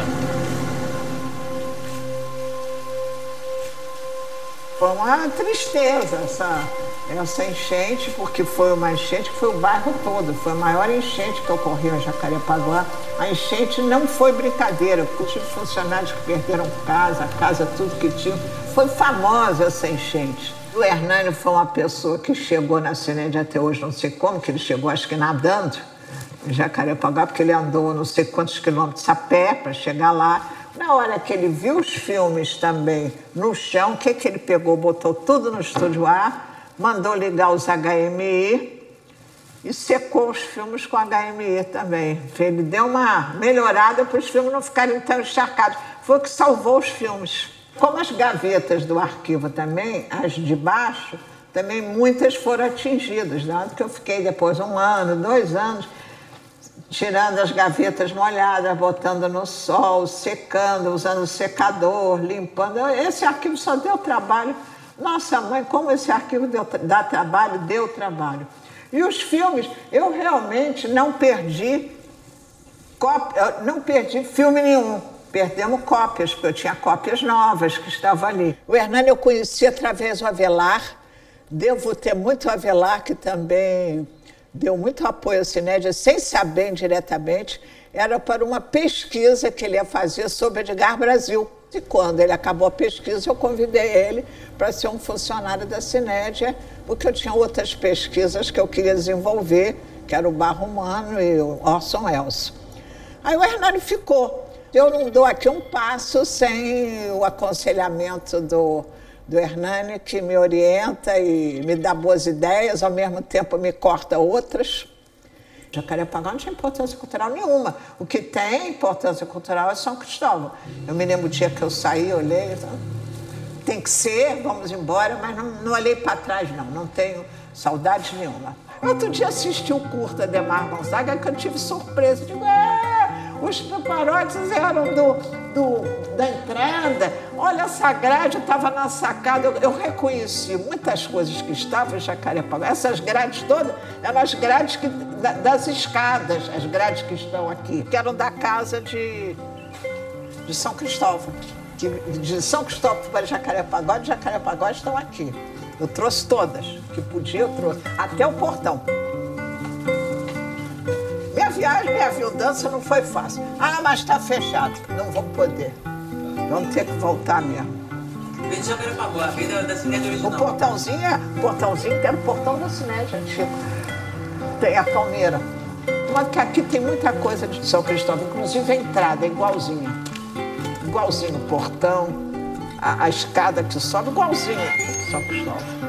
Foi uma tristeza essa enchente, porque foi uma enchente que foi o bairro todo. Foi a maior enchente que ocorreu em Jacarepaguá. A enchente não foi brincadeira, porque eu tive funcionários que perderam casa, tudo que tinha. Foi famosa essa enchente. O Hernânio foi uma pessoa que chegou na Cinédia até hoje, não sei como, que ele chegou, acho que nadando, em Jacarepaguá, porque ele andou não sei quantos quilômetros a pé para chegar lá. Na hora que ele viu os filmes também no chão, o que ele pegou? Botou tudo no Estúdio A, mandou ligar os HMI e secou os filmes com HMI também. Ele deu uma melhorada para os filmes não ficarem tão encharcados. Foi o que salvou os filmes. Como as gavetas do arquivo também, as de baixo, também muitas foram atingidas. Né? Que eu fiquei depois 1 ano, 2 anos, tirando as gavetas molhadas, botando no sol, secando, usando o secador, limpando. Esse arquivo só deu trabalho. Nossa mãe, como esse arquivo dá trabalho, deu trabalho. E os filmes, eu realmente não perdi filme nenhum. Perdemos cópias, porque eu tinha cópias novas que estavam ali. O Hernani eu conheci através do Avelar. Devo ter muito Avelar, que também deu muito apoio à Cinédia, sem saber diretamente. Era para uma pesquisa que ele ia fazer sobre Edgar Brasil. E quando ele acabou a pesquisa, eu convidei ele para ser um funcionário da Cinédia, porque eu tinha outras pesquisas que eu queria desenvolver, que era o Barro Humano e o Orson Welles. Aí o Hernani ficou. Eu não dou aqui um passo sem o aconselhamento do Hernani, que me orienta e me dá boas ideias, ao mesmo tempo me corta outras. Jacarepaguá não tinha importância cultural nenhuma. O que tem importância cultural é São Cristóvão. Eu me lembro o dia que eu saí, olhei, tem que ser, vamos embora, mas não olhei para trás, não tenho saudade nenhuma. Outro dia assisti o curta Ademar Gonzaga, que eu tive surpresa. Digo, os paparotes eram da entrada. Olha, essa grade estava na sacada. Eu reconheci muitas coisas que estavam em Jacarepaguá. Essas grades todas eram as grades das escadas, as grades que estão aqui, que eram da casa de São Cristóvão. De São Cristóvão para Jacarepaguá, de Jacarepaguá estão aqui. Eu trouxe todas, que podia, eu trouxe. Até o portão. Minha viagem, minha viudança não foi fácil. Ah, mas está fechado. Não vou poder. Vamos ter que voltar mesmo. Vem de Jacarepaguá, vem da Cinédia original. O portãozinho que era o portão da Cinédia antigo. Tem a palmeira. Mas que aqui tem muita coisa de São Cristóvão, inclusive a entrada é igualzinha. Igualzinho o portão, a escada que sobe, igualzinho São Cristóvão.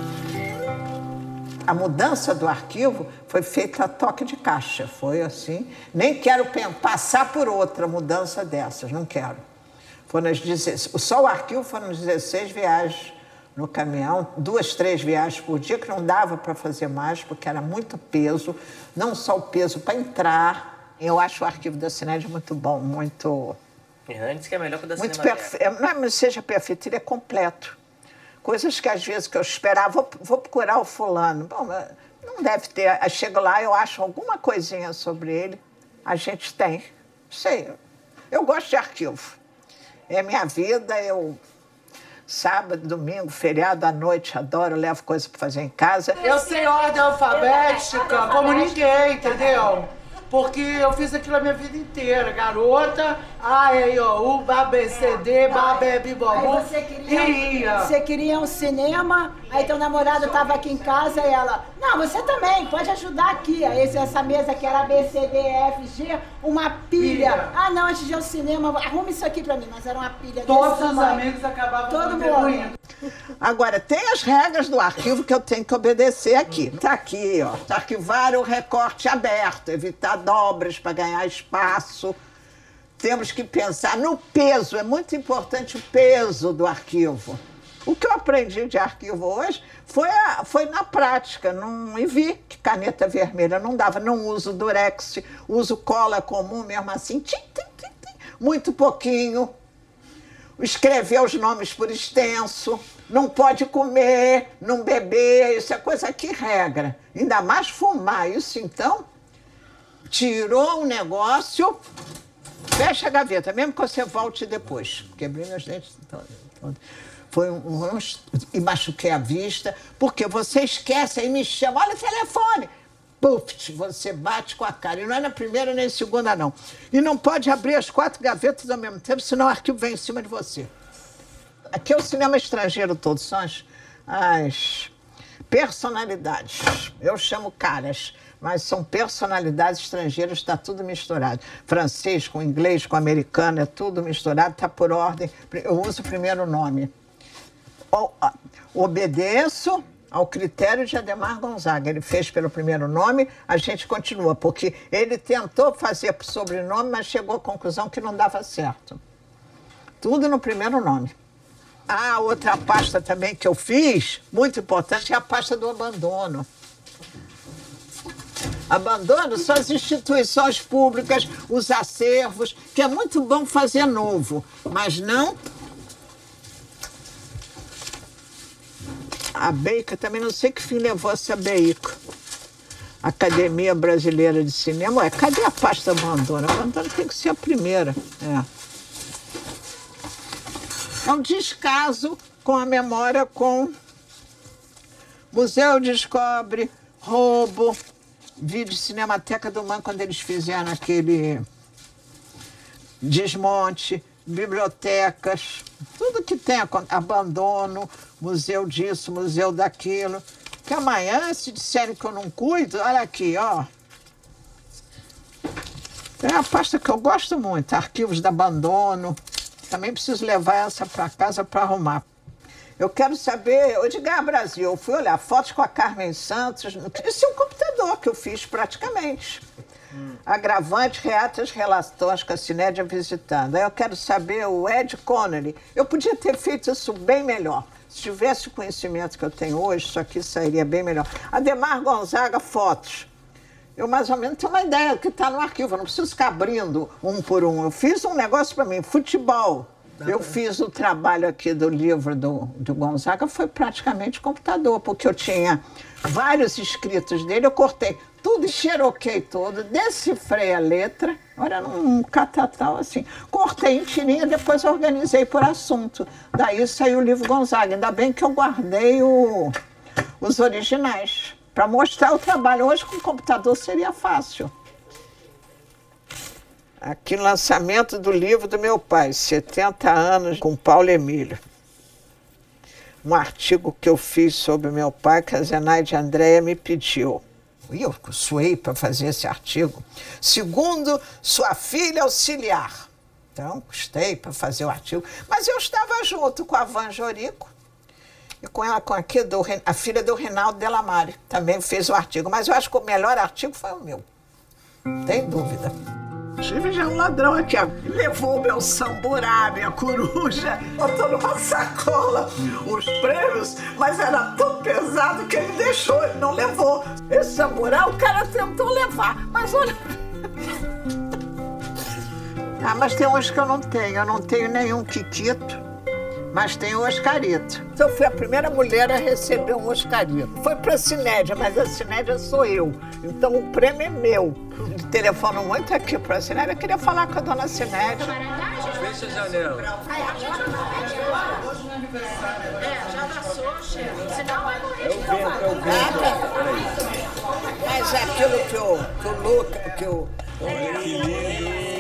A mudança do arquivo foi feita a toque de caixa, foi assim. Nem quero passar por outra mudança dessas, não quero. Foram só o arquivo foram 16 viagens no caminhão, 2, 3 viagens por dia, que não dava para fazer mais, porque era muito peso, não só o peso para entrar. Eu acho o arquivo da Cinédia muito bom, muito... Antes que é melhor que o da muito Cinemateca. Não é que seja perfeito, ele é completo. Coisas que às vezes que eu esperava, vou procurar o fulano. Bom, não deve ter. Eu chego lá, eu acho alguma coisinha sobre ele. A gente tem. Sei. Eu gosto de arquivo. É minha vida, sábado, domingo, feriado, à noite, adoro, levo coisa para fazer em casa. Eu sei ordem alfabética como ninguém, entendeu? Porque eu fiz aquilo a minha vida inteira. Garota, A, E, I, O, U, B, B, C, D, Babé, Bibobu. Você queria um cinema, aí teu namorado tava aqui em casa e ela... Não, você também, pode ajudar aqui. Aí essa mesa que era B, C, D, F, G, uma pilha. Ah, não, antes de ir ao cinema, arruma isso aqui pra mim. Mas era uma pilha desse tamanho. Todos os amigos acabavam todo mundo. Agora, tem as regras do arquivo que eu tenho que obedecer aqui. Tá aqui, ó. Arquivar o recorte aberto, evitar dobras para ganhar espaço. Temos que pensar no peso. É muito importante o peso do arquivo. O que eu aprendi de arquivo hoje foi na prática. E vi que caneta vermelha não dava. Não uso durex, uso cola comum mesmo assim. Muito pouquinho. Escrever os nomes por extenso. Não pode comer, não beber. Isso é coisa que regra. Ainda mais fumar. Isso, então, tirou o negócio... Fecha a gaveta, mesmo que você volte depois. Quebrei meus dentes. E machuquei a vista, porque você esquece, aí me chama, olha o telefone. Puf, você bate com a cara. E não é na primeira nem na segunda, não. E não pode abrir as 4 gavetas ao mesmo tempo, senão o arquivo vem em cima de você. Aqui é o cinema estrangeiro todo, são as personalidades. Eu chamo caras. Mas são personalidades estrangeiras, está tudo misturado. Francês com inglês, com americano, é tudo misturado, está por ordem. Eu uso o primeiro nome. Obedeço ao critério de Adhemar Gonzaga. Ele fez pelo primeiro nome, a gente continua, porque ele tentou fazer por sobrenome, mas chegou à conclusão que não dava certo. Tudo no primeiro nome. Ah, outra pasta também que eu fiz, muito importante, é a pasta do abandono. Abandono são as instituições públicas, os acervos, que é muito bom fazer novo, mas não... A Beica, também não sei que fim levou essa Beica. Academia Brasileira de Cinema. Ué, cadê a pasta abandono? Abandono tem que ser a primeira. É um descaso com a memória com Museu Descobre, roubo, vídeo Cinemateca do MAN, quando eles fizeram aquele desmonte, bibliotecas, tudo que tem, abandono, museu disso, museu daquilo. Que amanhã, se disserem que eu não cuido, olha aqui, ó. É uma pasta que eu gosto muito, arquivos de abandono. Também preciso levar essa para casa para arrumar. Eu quero saber, Edgar Brasil, eu fui olhar fotos com a Carmen Santos, isso é um computador que eu fiz praticamente. Agravante, reatas, relações com a Cinédia visitando. Aí eu quero saber o Ed Connolly. Eu podia ter feito isso bem melhor. Se tivesse o conhecimento que eu tenho hoje, isso aqui sairia bem melhor. Adhemar Gonzaga, fotos. Eu mais ou menos tenho uma ideia do que está no arquivo, eu não preciso ficar abrindo um por um. Eu fiz um negócio para mim, futebol. Eu fiz o trabalho aqui do livro do Gonzaga, foi praticamente computador, porque eu tinha vários escritos dele, eu cortei tudo, xeroquei tudo, decifrei a letra, olha, num catatal assim. Cortei em tirinha, depois organizei por assunto. Daí saiu o livro Gonzaga. Ainda bem que eu guardei os originais, para mostrar o trabalho. Hoje com o computador seria fácil. Aqui, lançamento do livro do meu pai, 70 anos, com Paulo Emílio. Um artigo que eu fiz sobre meu pai, que a Zenaide Andréia me pediu. Eu suei para fazer esse artigo. Segundo sua filha auxiliar. Então, custei para fazer o artigo. Mas eu estava junto com a Van Jorico e com ela, a filha do Rinaldo Delamare. Também fez o artigo. Mas eu acho que o melhor artigo foi o meu. Não tem dúvida. Tive já um ladrão aqui, ó. Levou o meu samburá, minha coruja, botou numa sacola os prêmios, mas era tão pesado que ele deixou, ele não levou. Esse samburá, o cara tentou levar, mas olha... Ah, mas tem uns que eu não tenho nenhum Kikito, mas tenho o Oscarito. Então, eu fui a primeira mulher a receber um Oscarito. Foi para a Cinédia, mas a Cinédia sou eu. Então, o prêmio é meu. Telefono muito aqui para a Cinédia. Eu queria falar com a dona Cinédia. Fecha a janela. Já passou, chefe. Senão vai morrer de novo. É o vento. Mas aquilo que o Olha que lindo.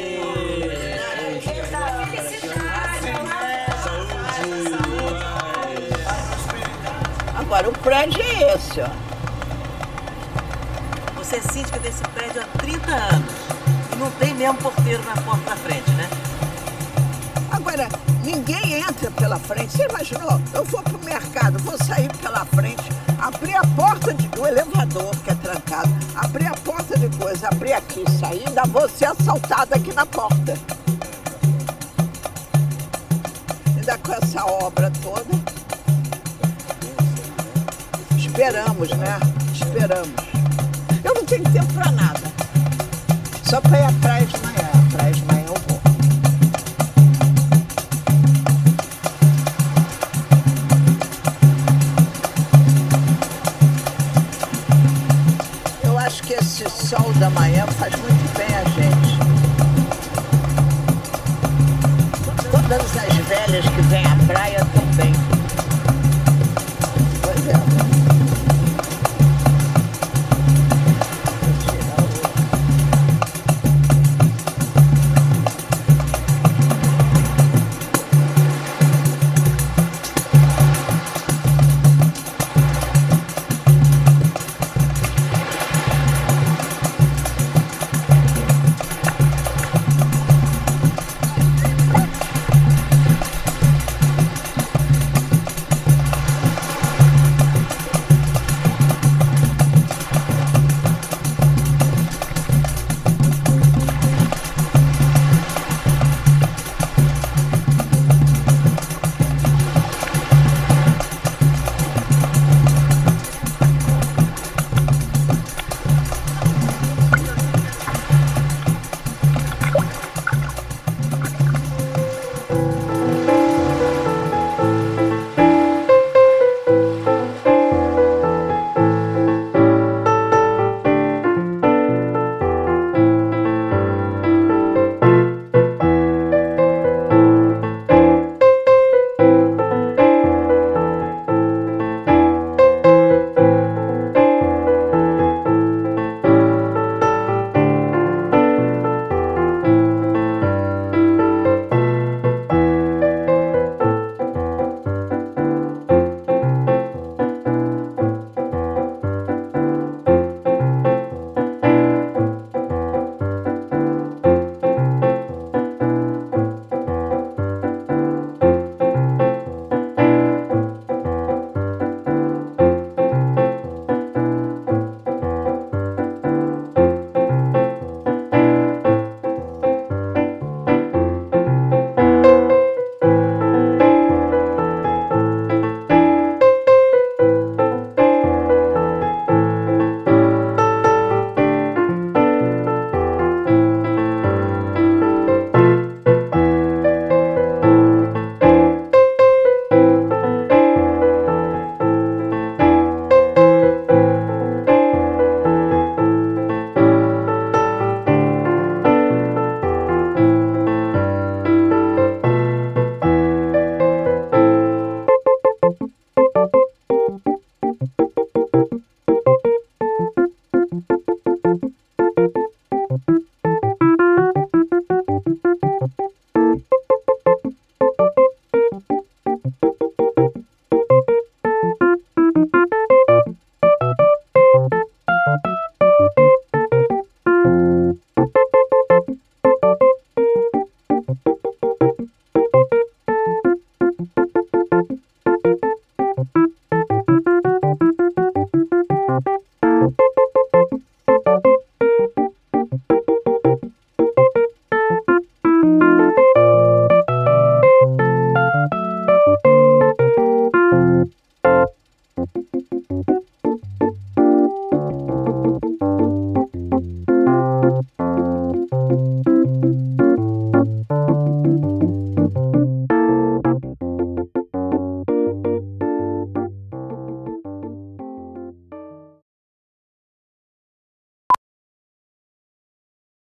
Agora, o prédio é esse, ó. Você é síndica desse prédio há 30 anos. E não tem mesmo porteiro na porta da frente, né? Agora, ninguém entra pela frente. Você imaginou? Eu vou pro mercado, vou sair pela frente, abrir a porta do elevador, que é trancado, abrir a porta de coisa, abrir aqui e sair, ainda vou ser assaltada aqui na porta. Ainda com essa obra toda. Esperamos, né? Esperamos. Eu não tenho tempo pra nada. Só pra ir à praia de manhã. À praia de manhã eu vou. Eu acho que esse sol da manhã faz muito bem a gente. Todas as velhas que vêm à praia estão